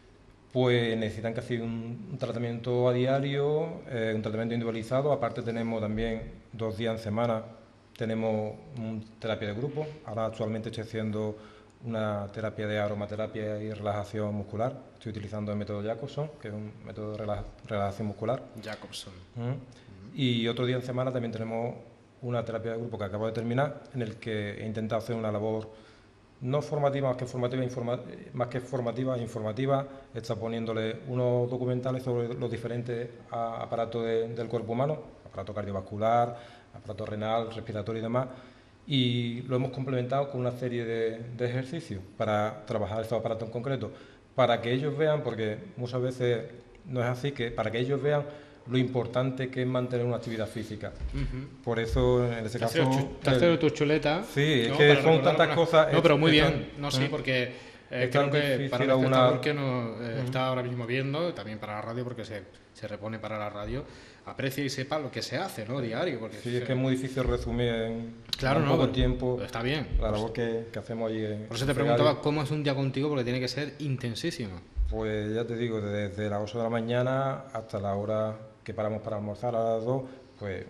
pues necesitan casi un, un tratamiento a diario, eh, un tratamiento individualizado. Aparte tenemos también dos días en semana, tenemos un terapia de grupo. Ahora actualmente estoy haciendo una terapia de aromaterapia y relajación muscular. Estoy utilizando el método Jacobson, que es un método de relaja, relajación muscular. Jacobson. Uh-huh. Uh-huh. Y otro día en semana también tenemos una terapia de grupo que acabo de terminar, en el que he intentado hacer una labor no formativa, más que formativa, informa, más que formativa, informativa. Está poniéndole unos documentales sobre los diferentes aparatos de, del cuerpo humano, aparato cardiovascular, aparato renal, respiratorio y demás, y lo hemos complementado con una serie de, de ejercicios para trabajar estos aparatos en concreto, para que ellos vean, porque muchas veces no es así, que para que ellos vean lo importante que es mantener una actividad física. Uh-huh. Por eso, en ese caso... Te has hecho tu chuleta. Sí, ¿no? Es que son tantas una... cosas... No, pero muy bien. No, sí, porque eh, creo que para el espectador una... que nos eh, uh-huh. está ahora mismo viendo, también para la radio, porque se, se repone para la radio, aprecie y sepa lo que se hace, ¿no? Diario. Porque sí, es que es muy difícil resumir en claro, un no, poco tiempo está bien. La labor que, que hacemos allí en... Por eso te preguntaba cómo es un día contigo, porque tiene que ser intensísimo. Pues ya te digo, desde las ocho de la mañana hasta la hora que paramos para almorzar a las dos, pues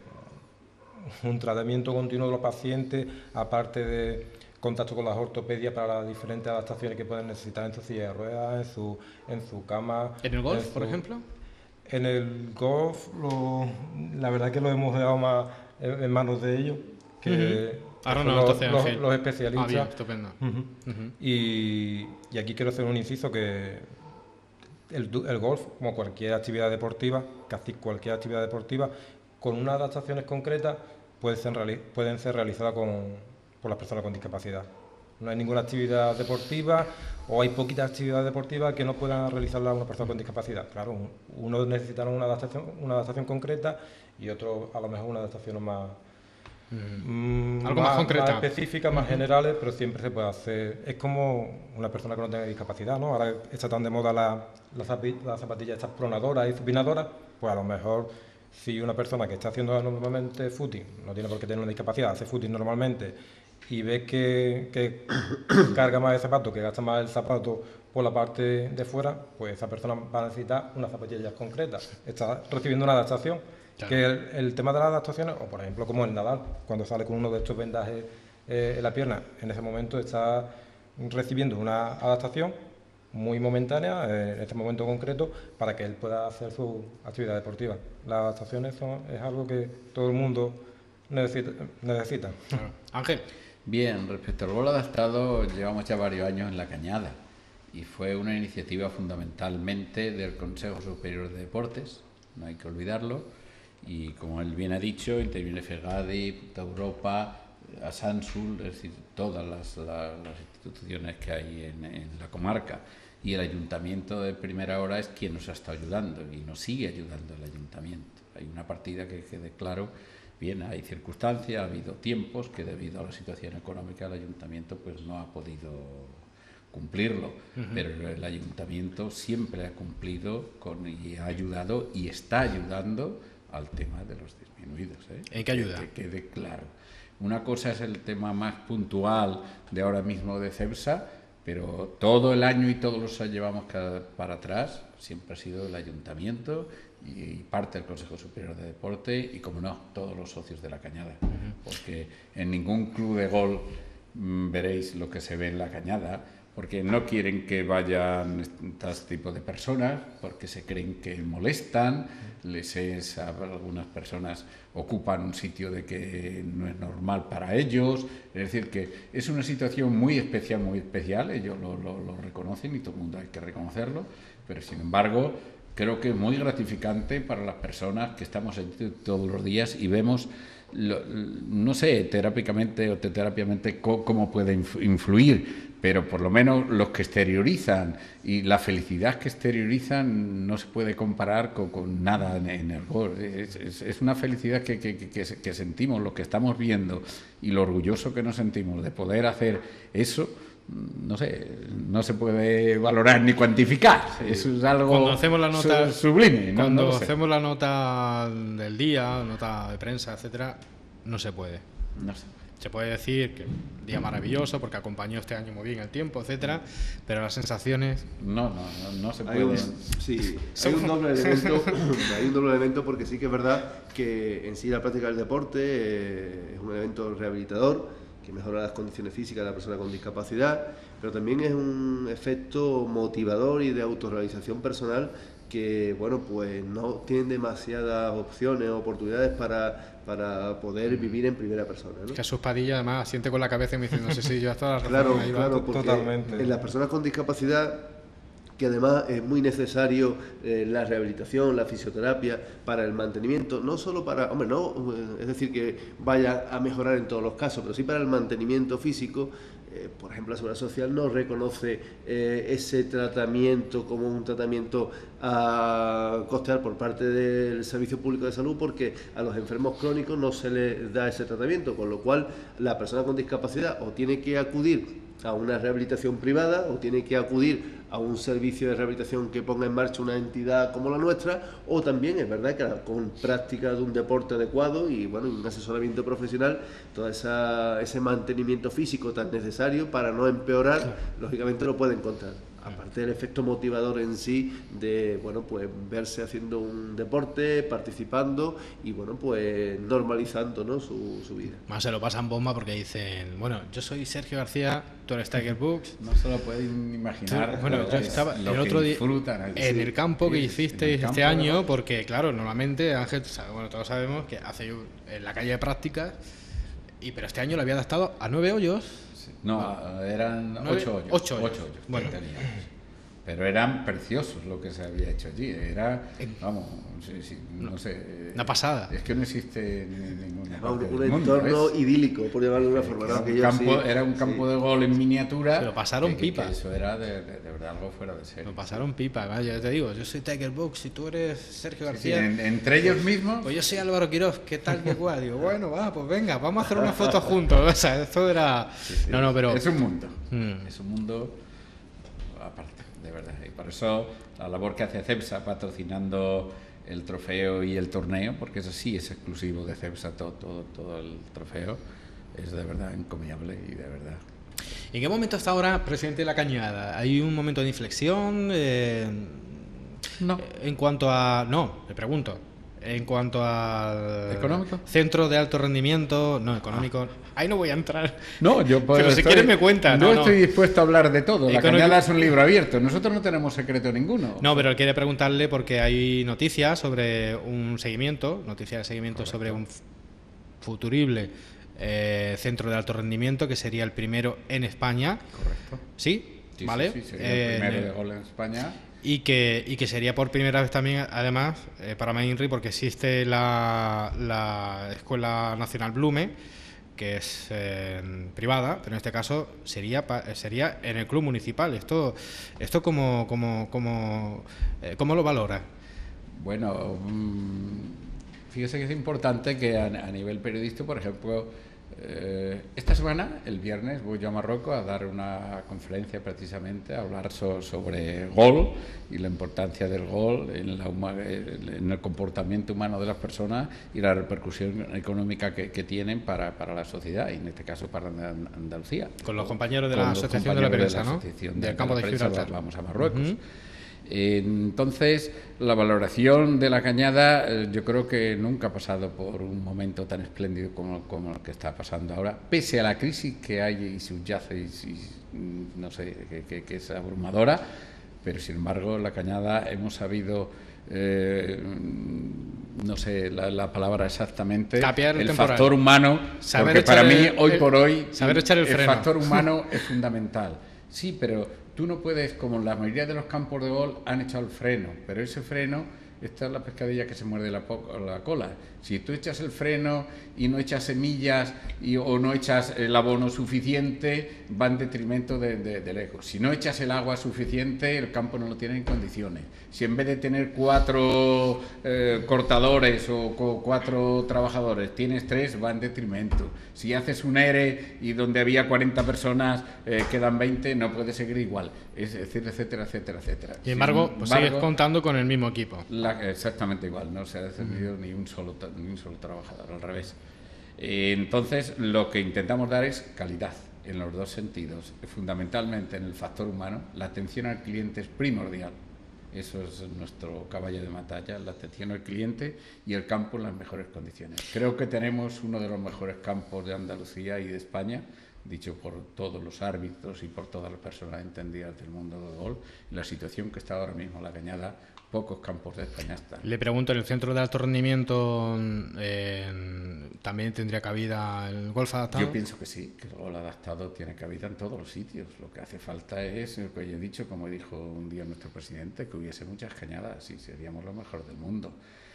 un tratamiento continuo de los pacientes, aparte de contacto con las ortopedias para las diferentes adaptaciones que pueden necesitar en su silla de ruedas, en su, en su cama. ¿En el golf, su, por ejemplo? En el golf, lo, la verdad es que lo hemos dejado más en manos de ellos, que, uh-huh. Ahora que no, los, entonces, los, Ángel. los especialistas. Ah, bien, estupendo. Uh-huh. Uh-huh. Y, y aquí quiero hacer un inciso que El, el golf, como cualquier actividad deportiva, casi cualquier actividad deportiva, con unas adaptaciones concretas pueden ser, reali- pueden ser realizadas con, por las personas con discapacidad. No hay ninguna actividad deportiva o hay poquitas actividades deportivas que no puedan realizarla una persona con discapacidad. Claro, unos necesitarán una adaptación, una adaptación concreta y otros a lo mejor una adaptación más... Mm, algo más, más concreta, más específica, más uh-huh. generales, pero siempre se puede hacer. Es como una persona que no tenga discapacidad, ¿no? Ahora está tan de moda la, la, zapi, la zapatilla estas pronadoras y supinadoras, pues a lo mejor si una persona que está haciendo normalmente footing, no tiene por qué tener una discapacidad, hace footing normalmente y ves que, que carga más el zapato, que gasta más el zapato por la parte de fuera, pues esa persona va a necesitar unas zapatillas concretas. Está recibiendo una adaptación. Claro. Que el, el tema de las adaptaciones, o por ejemplo como el Nadal, cuando sale con uno de estos vendajes eh, en la pierna, en ese momento está recibiendo una adaptación muy momentánea, eh, en este momento concreto, para que él pueda hacer su actividad deportiva. Las adaptaciones son, es algo que todo el mundo necesita. necesita. Claro. Ángel. Bien, respecto al gol adaptado, llevamos ya varios años en La Cañada y fue una iniciativa fundamentalmente del Consejo Superior de Deportes, no hay que olvidarlo. Y como él bien ha dicho, interviene FEGADI, Europa, Asansul, es decir, todas las, las, las instituciones que hay en, en la comarca. Y el ayuntamiento de primera hora es quien nos ha estado ayudando y nos sigue ayudando el ayuntamiento. Hay una partida que quede claro, bien, hay circunstancias, ha habido tiempos que debido a la situación económica el ayuntamiento pues no ha podido cumplirlo, uh-huh. pero el ayuntamiento siempre ha cumplido con, y ha ayudado y está ayudando al tema de los disminuidos. ¿eh? ¿En qué ayuda? Que, que quede claro. Una cosa es el tema más puntual de ahora mismo de CEPSA, pero todo el año y todos los años llevamos cada, para atrás, siempre ha sido el ayuntamiento y parte del Consejo Superior de Deporte y, como no, todos los socios de La Cañada, porque en ningún club de golf mmm, veréis lo que se ve en La Cañada, porque no quieren que vayan este tipo de personas, porque se creen que molestan, les es, algunas personas ocupan un sitio de que no es normal para ellos, es decir, que es una situación muy especial, muy especial, ellos lo, lo, lo reconocen y todo el mundo hay que reconocerlo, pero sin embargo creo que es muy gratificante para las personas que estamos allí todos los días y vemos, lo, no sé, terápicamente o terapiamente cómo puede influir, pero por lo menos los que exteriorizan y la felicidad que exteriorizan no se puede comparar con, con nada en, en el golf. Es, es, es una felicidad que, que, que, que sentimos, lo que estamos viendo y lo orgulloso que nos sentimos de poder hacer eso. No sé, no se puede valorar ni cuantificar. Sí. Eso es algo cuando hacemos la nota, sublime. ¿no? Cuando no hacemos la nota del día, nota de prensa, etcétera, no se puede. No se puede. Se puede decir que un día maravilloso porque acompañó este año muy bien el tiempo, etcétera, pero las sensaciones no, no, no, no se hay pueden. Un, sí, hay un doble elemento, hay un doble elemento porque sí que es verdad que en sí la práctica del deporte eh, es un evento rehabilitador que mejora las condiciones físicas de la persona con discapacidad, pero también es un efecto motivador y de autorrealización personal que, bueno, pues no tienen demasiadas opciones o oportunidades para, para poder vivir en primera persona, ¿no? Jesús Padilla además asiente con la cabeza y me dice, no sé si yo hasta la razón. Claro, ahí claro, porque totalmente. En las personas con discapacidad, que además es muy necesario eh, la rehabilitación, la fisioterapia para el mantenimiento, no solo para, hombre, no, es decir, que vaya a mejorar en todos los casos, pero sí para el mantenimiento físico. Eh, por ejemplo, la Seguridad Social no reconoce eh, ese tratamiento como un tratamiento a costear por parte del Servicio Público de Salud, porque a los enfermos crónicos no se les da ese tratamiento, con lo cual la persona con discapacidad o tiene que acudir a una rehabilitación privada o tiene que acudir a un servicio de rehabilitación que ponga en marcha una entidad como la nuestra, o también es verdad que con práctica de un deporte adecuado y bueno, un asesoramiento profesional, todo esa, ese mantenimiento físico tan necesario para no empeorar, claro, lógicamente lo puede encontrar. Aparte del efecto motivador en sí de, bueno, pues verse haciendo un deporte, participando y, bueno, pues normalizando, ¿no?, su, su vida. Más se lo pasan bomba porque dicen, bueno, yo soy Sergio García, tú eres Tiger Woods. No se lo pueden imaginar. Tú, bueno, yo estaba el otro día en el campo que hicisteis este año, porque, claro, normalmente, Ángel, bueno, todos sabemos que hace en la calle de prácticas, y pero este año lo había adaptado a nueve hoyos. No, no, eran ocho hoyos. Ocho hoyos. Ocho hoyos bueno. Pero eran preciosos lo que se había hecho allí. Era, vamos, sí, sí, no sé. Una pasada. Es que no existe ninguna parte un del mundo, entorno ¿ves? idílico, por llamarlo de una forma. Era, ¿no? un que campo, sí, era un campo sí. de gol en miniatura. Se lo pasaron que, pipa. Que eso era de, de, de verdad algo fuera de serie. Lo pasaron pipa. Vaya, yo te digo, yo soy Tiger Woods y tú eres Sergio García. Sí, sí, en, entre ellos mismos. Pues yo soy Álvaro Quiroz, ¿qué tal, qué cual? Digo, bueno, va, pues venga, vamos a hacer una foto juntos. O sea, esto era. Sí, sí, no, no, pero. Es un mundo. Hmm. Es un mundo aparte, de verdad. Y por eso la labor que hace CEPSA patrocinando el trofeo y el torneo, porque eso sí es exclusivo de CEPSA, todo, todo, todo el trofeo, es de verdad encomiable y de verdad. ¿En qué momento está ahora presidente de La Cañada? ¿Hay un momento de inflexión? Eh, no. En cuanto a... No, le pregunto. En cuanto al... ¿Económico? Centro de alto rendimiento... No, económico... Ah. Ahí no voy a entrar. No, yo puedo... Pero si estoy, quieres me cuentas. No, no, estoy no. dispuesto a hablar de todo. La Económico... Cañada es un libro abierto. Nosotros no tenemos secreto ninguno. No, pero él quiere preguntarle porque hay noticias sobre un seguimiento, noticias de seguimiento Correcto. Sobre un futurible eh, centro de alto rendimiento que sería el primero en España. Correcto. ¿Sí? Sí, ¿Vale? Sí, sí, sería eh, el primero de gol en España. Y que, y que sería por primera vez también, además, eh, para Mainri, porque existe la, la Escuela Nacional Blume, que es eh, privada, pero en este caso sería sería en el club municipal. Esto esto cómo, cómo, cómo, eh, ¿cómo lo valora? Bueno, mmm, fíjese que es importante que a, a nivel periodístico, por ejemplo, Eh, esta semana, el viernes, voy yo a Marruecos a dar una conferencia precisamente, a hablar so, sobre gol y la importancia del gol en, la, en el comportamiento humano de las personas y la repercusión económica que, que tienen para, para la sociedad y en este caso para Andalucía. Con los compañeros de la Asociación de la Prensa, ¿no? Del campo de Gibraltar. Vamos a Marruecos. Uh-huh. Entonces, la valoración de la Cañada eh, yo creo que nunca ha pasado por un momento tan espléndido como, como el que está pasando ahora, pese a la crisis que hay y subyace y, y no sé, que, que, que es abrumadora, pero sin embargo la Cañada hemos sabido, eh, no sé la, la palabra exactamente, Capear el el temporal. factor humano, Saber porque para mí el, hoy el, por hoy saber echar el, el freno. factor humano es fundamental. Sí, pero tú no puedes, como la mayoría de los campos de gol han echado el freno, pero ese freno, esta es la pescadilla que se muerde la, la cola. Si tú echas el freno y no echas semillas y, o no echas el abono suficiente, va en detrimento de, de, del ego. Si no echas el agua suficiente, el campo no lo tiene en condiciones. Si en vez de tener cuatro eh, cortadores o co cuatro trabajadores, tienes tres, va en detrimento. Si haces un ERE y donde había cuarenta personas eh, quedan veinte, no puede seguir igual. Es, etcétera, etcétera, etcétera, etcétera. Sin embargo, Sin pues embargo, sigues contando con el mismo equipo. La, exactamente igual, no se ha descendido uh-huh. ni un solo ni un solo trabajador, al revés. Eh, entonces, lo que intentamos dar es calidad en los dos sentidos, fundamentalmente en el factor humano. La atención al cliente es primordial, eso es nuestro caballo de batalla, la atención al cliente y el campo en las mejores condiciones. Creo que tenemos uno de los mejores campos de Andalucía y de España, dicho por todos los árbitros y por todas las personas entendidas del mundo del golf. La situación que está ahora mismo la Cañada, pocos campos de España están. Le pregunto, ¿en el centro de alto rendimiento eh, también tendría cabida el golf adaptado? Yo pienso que sí, que el golf adaptado tiene cabida en todos los sitios. Lo que hace falta es, lo que yo he dicho, como dijo un día nuestro presidente, que hubiese muchas cañadas y seríamos lo mejor del mundo.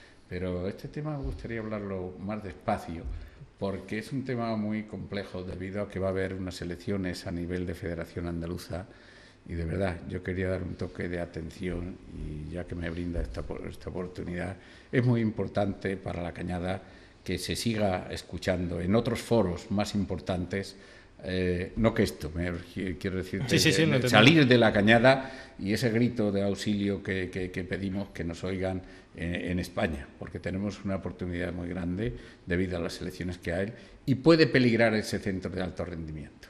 Pero este tema me gustaría hablarlo más despacio, porque es un tema muy complejo debido a que va a haber unas elecciones a nivel de Federación Andaluza y de verdad yo quería dar un toque de atención y ya que me brinda esta, esta oportunidad, es muy importante para la Cañada que se siga escuchando en otros foros más importantes, eh, no que esto, me quiero decir, sí, sí, sí, de, no de salir de la Cañada y ese grito de auxilio que, que, que pedimos que nos oigan en, en España, porque tenemos una oportunidad muy grande debido a las elecciones que hay y puede peligrar ese centro de alto rendimiento.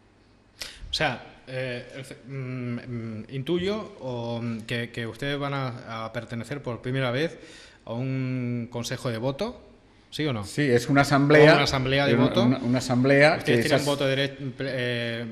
O sea, eh, mm, intuyo o, que, que ustedes van a, a pertenecer por primera vez a un consejo de voto, ¿sí o no? Sí, es una asamblea. Una asamblea de una, voto. Una, una asamblea. Ustedes que tienen esas... voto, de, eh,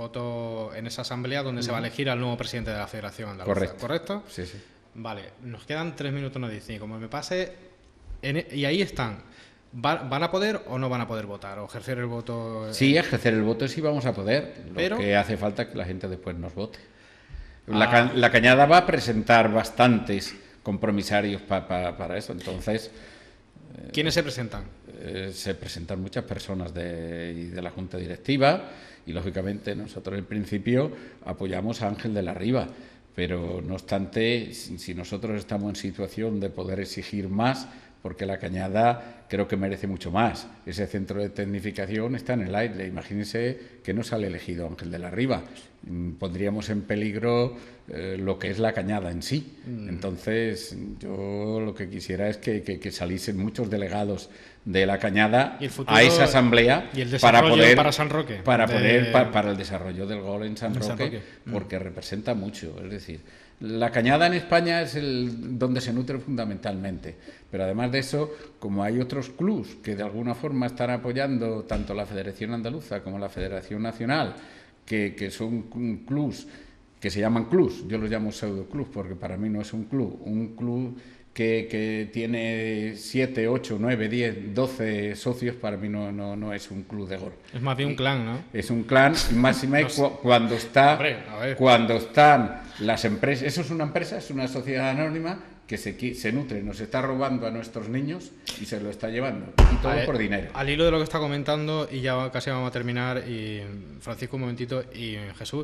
voto en esa asamblea donde uh-huh. se va a elegir al nuevo presidente de la Federación Andaluza. Correcto. ¿Correcto? Sí, sí. Vale, nos quedan tres minutos, nos dicen. Y como me pase, en, y ahí están. ¿Van a poder o no van a poder votar? ¿O ejercer el voto? Sí, ejercer el voto sí vamos a poder. Lo Pero... que hace falta es que la gente después nos vote. La, ah. ca la Cañada va a presentar bastantes compromisarios pa pa para eso, entonces... ¿Quiénes se presentan? Eh, se presentan muchas personas de, de la Junta Directiva y, lógicamente, nosotros en principio apoyamos a Ángel de la Riva, pero, no obstante, si, si nosotros estamos en situación de poder exigir más, porque la Cañada creo que merece mucho más. Ese centro de tecnificación está en el aire. Imagínense que no sale elegido Ángel de la Riva. Pondríamos en peligro eh, lo que es la Cañada en sí. Mm. Entonces, yo lo que quisiera es que, que, que saliesen muchos delegados de la Cañada futuro, a esa asamblea y el para poder para San Roque para de... poder pa, para el desarrollo del gol en San Roque, San Roque. porque mm. representa mucho. Es decir, la Cañada en España es el donde se nutre fundamentalmente, pero además de eso, como hay otros clubs que de alguna forma están apoyando tanto la Federación Andaluza como la Federación Nacional, que, que son clubs que se llaman clubs, yo los llamo pseudo clubs porque para mí no es un club, un club que, que tiene siete, ocho, nueve, diez, doce socios, para mí no, no, no es un club de golf. Es más bien un clan, ¿no? Es un clan, más y más no cu cuando está, Hombre, cuando están las empresas, eso es una empresa, es una sociedad anónima que se, se nutre, nos está robando a nuestros niños y se lo está llevando, y todo a, por dinero. Al hilo de lo que está comentando, y ya casi vamos a terminar, y Francisco un momentito, y Jesús,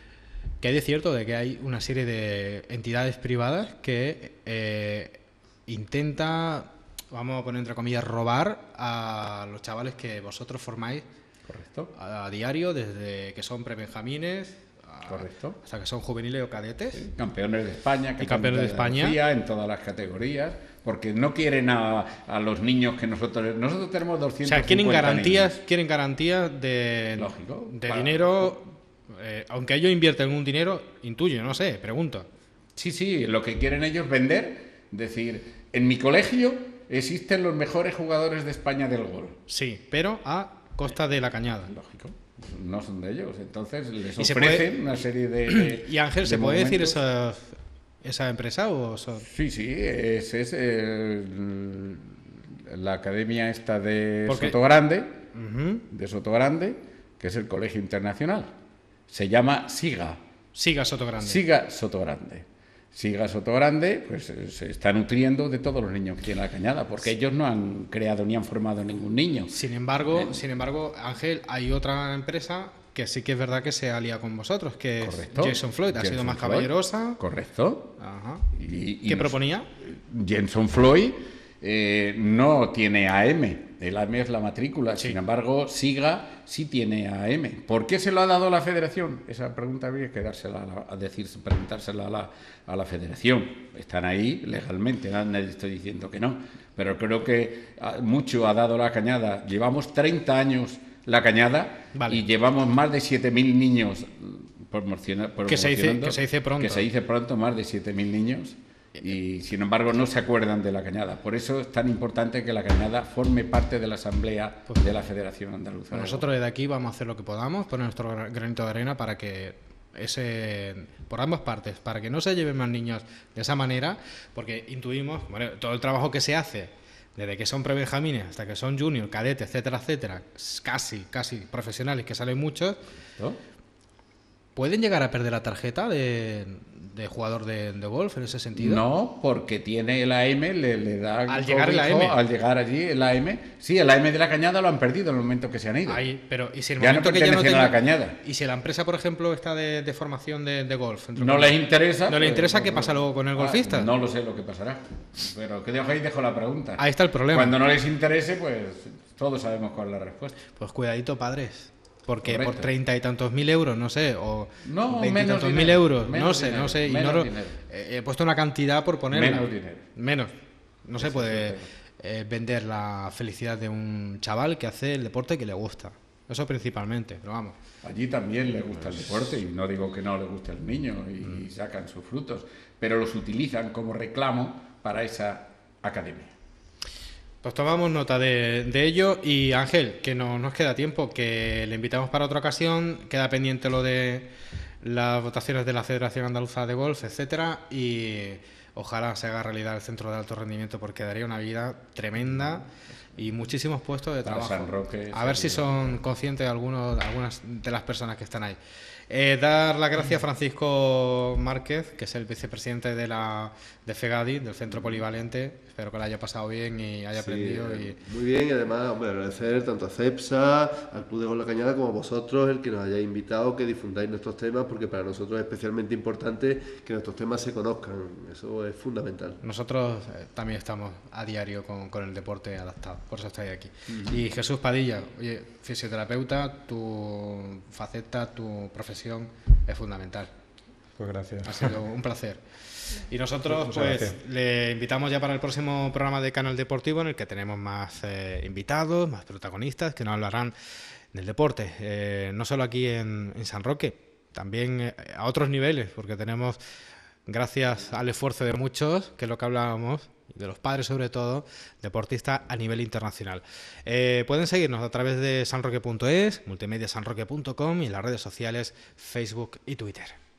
que hay de cierto de que hay una serie de entidades privadas que eh, intenta, vamos a poner entre comillas, robar a los chavales que vosotros formáis. Correcto. A, a diario, desde que son prebenjamines Correcto. hasta que son juveniles o cadetes. Sí, campeones de España, campeones, y campeones de, de España en todas las categorías, porque no quieren a, a los niños que nosotros nosotros tenemos doscientos. O sea, quieren garantías, niños. quieren garantías de, Lógico, de para, dinero, eh, aunque ellos invierten un dinero, intuyo, no sé, pregunto. Sí, sí, lo que quieren ellos vender, decir, en mi colegio existen los mejores jugadores de España del gol. Sí, pero a costa de la Cañada. Lógico, no son de ellos, entonces les ¿Y se ofrecen puede- una serie de... de- Y Ángel, ¿se de puede decir momentos. esa, esa empresa o son- Sí, sí, es, es eh, la academia esta de Porque- Sotogrande, Ujú. de Sotogrande, que es el Colegio Internacional. Se llama SIGA, Siga Sotogrande. SIGA Sotogrande. SIGA Sotogrande, pues eh, se está nutriendo de todos los niños que tienen la Cañada, porque ellos no han creado ni han formado ningún niño. Sin embargo, sin embargo, Ángel, hay otra empresa que sí que es verdad que se alía con vosotros, que Correcto. es Jason Floyd, ha Jason sido más Floyd. caballerosa. Correcto. Ajá. Y- y ¿Qué nos- proponía? Jenson Floyd eh, no tiene A M, el A M es la matrícula, Sí. sin embargo, SIGA sí tiene A M. ¿Por qué se lo ha dado a la federación? Esa pregunta habría que dársela a, la- a decir, preguntársela a la, a la federación. Están ahí legalmente, nadie estoy diciendo que no, pero creo que ah, mucho ha dado la Cañada. Llevamos treinta años la Cañada Vale. y llevamos más de siete mil niños promociona- Que se dice- promocionando, que se dice pronto. que se dice pronto, más de siete mil niños. Y sin embargo no se acuerdan de la Cañada. Por eso es tan importante que la Cañada forme parte de la asamblea de la Federación Andaluza. Pues de nosotros desde aquí vamos a hacer lo que podamos, poner nuestro gra- granito de arena para que ese, por ambas partes, para que no se lleven más niños de esa manera, porque intuimos, bueno, todo el trabajo que se hace, desde que son prebenjamines hasta que son junior, cadetes, etcétera, etcétera, casi, casi profesionales, que salen muchos, ¿no? ¿pueden llegar a perder la tarjeta de, de jugador de, de golf en ese sentido? No, porque tiene el A M, le, le da Al llegar el cobijo, A M. al llegar allí el A M. Sí, el A M de la Cañada lo han perdido en el momento que se han ido. Ahí, pero ¿y si el Ya no momento que ya no pertenecen a la tenga- Cañada. Y si la empresa, por ejemplo, está de, de formación de, de golf, entre No comillas, les interesa. ¿No les pues, interesa no, qué no. pasa luego con el Ah, golfista? No lo sé lo que pasará. Pero que dejo ahí dejo la pregunta. Ahí está el problema. Cuando no les interese, pues todos sabemos cuál es la respuesta. Pues cuidadito, padres. Porque Correcto. por treinta y tantos mil euros, no sé, o No, veinte y menos tantos mil dinero, euros, no menos sé, dinero, no sé. Y menos no lo- dinero. eh, he puesto una cantidad por ponerla. Menos dinero. Menos. No se Ese puede es el eh, vender la felicidad de un chaval que hace el deporte que le gusta. Eso principalmente, pero vamos. Allí también les gusta el deporte y no digo que no les guste el niño y sacan sus frutos, pero los utilizan como reclamo para esa academia. Pues tomamos nota de, de ello y Ángel, que no nos queda tiempo, que le invitamos para otra ocasión, queda pendiente lo de las votaciones de la Federación Andaluza de Golf, etcétera, y ojalá se haga realidad el centro de alto rendimiento porque daría una vida tremenda y muchísimos puestos de Para trabajo. San Roque, A ver si son conscientes algunos, algunas de las personas que están ahí. Eh, dar las gracias a Francisco Márquez, que es el vicepresidente de la de FEGADI, del Centro Polivalente. Espero que lo haya pasado bien y haya Sí, aprendido. Y... Muy bien, y además, hombre, agradecer tanto a CEPSA, al Club de Golf La Cañada, como a vosotros, el que nos hayáis invitado, que difundáis nuestros temas, porque para nosotros es especialmente importante que nuestros temas se conozcan. Eso es fundamental. Nosotros eh, también estamos a diario con, con el deporte adaptado, por eso estáis aquí. Y Jesús Padilla, oye, fisioterapeuta, tu faceta, tu profesión es fundamental. Pues gracias. Ha sido un placer. Y nosotros, Muchas pues, gracias. le invitamos ya para el próximo programa de Canal Deportivo, en el que tenemos más eh, invitados, más protagonistas, que nos hablarán del deporte, eh, no solo aquí en, en San Roque, también eh, a otros niveles, porque tenemos, gracias al esfuerzo de muchos, que es lo que hablábamos, de los padres sobre todo, deportistas a nivel internacional. Eh, pueden seguirnos a través de sanroque punto es, multimedia sanroque punto com y en las redes sociales Facebook y Twitter.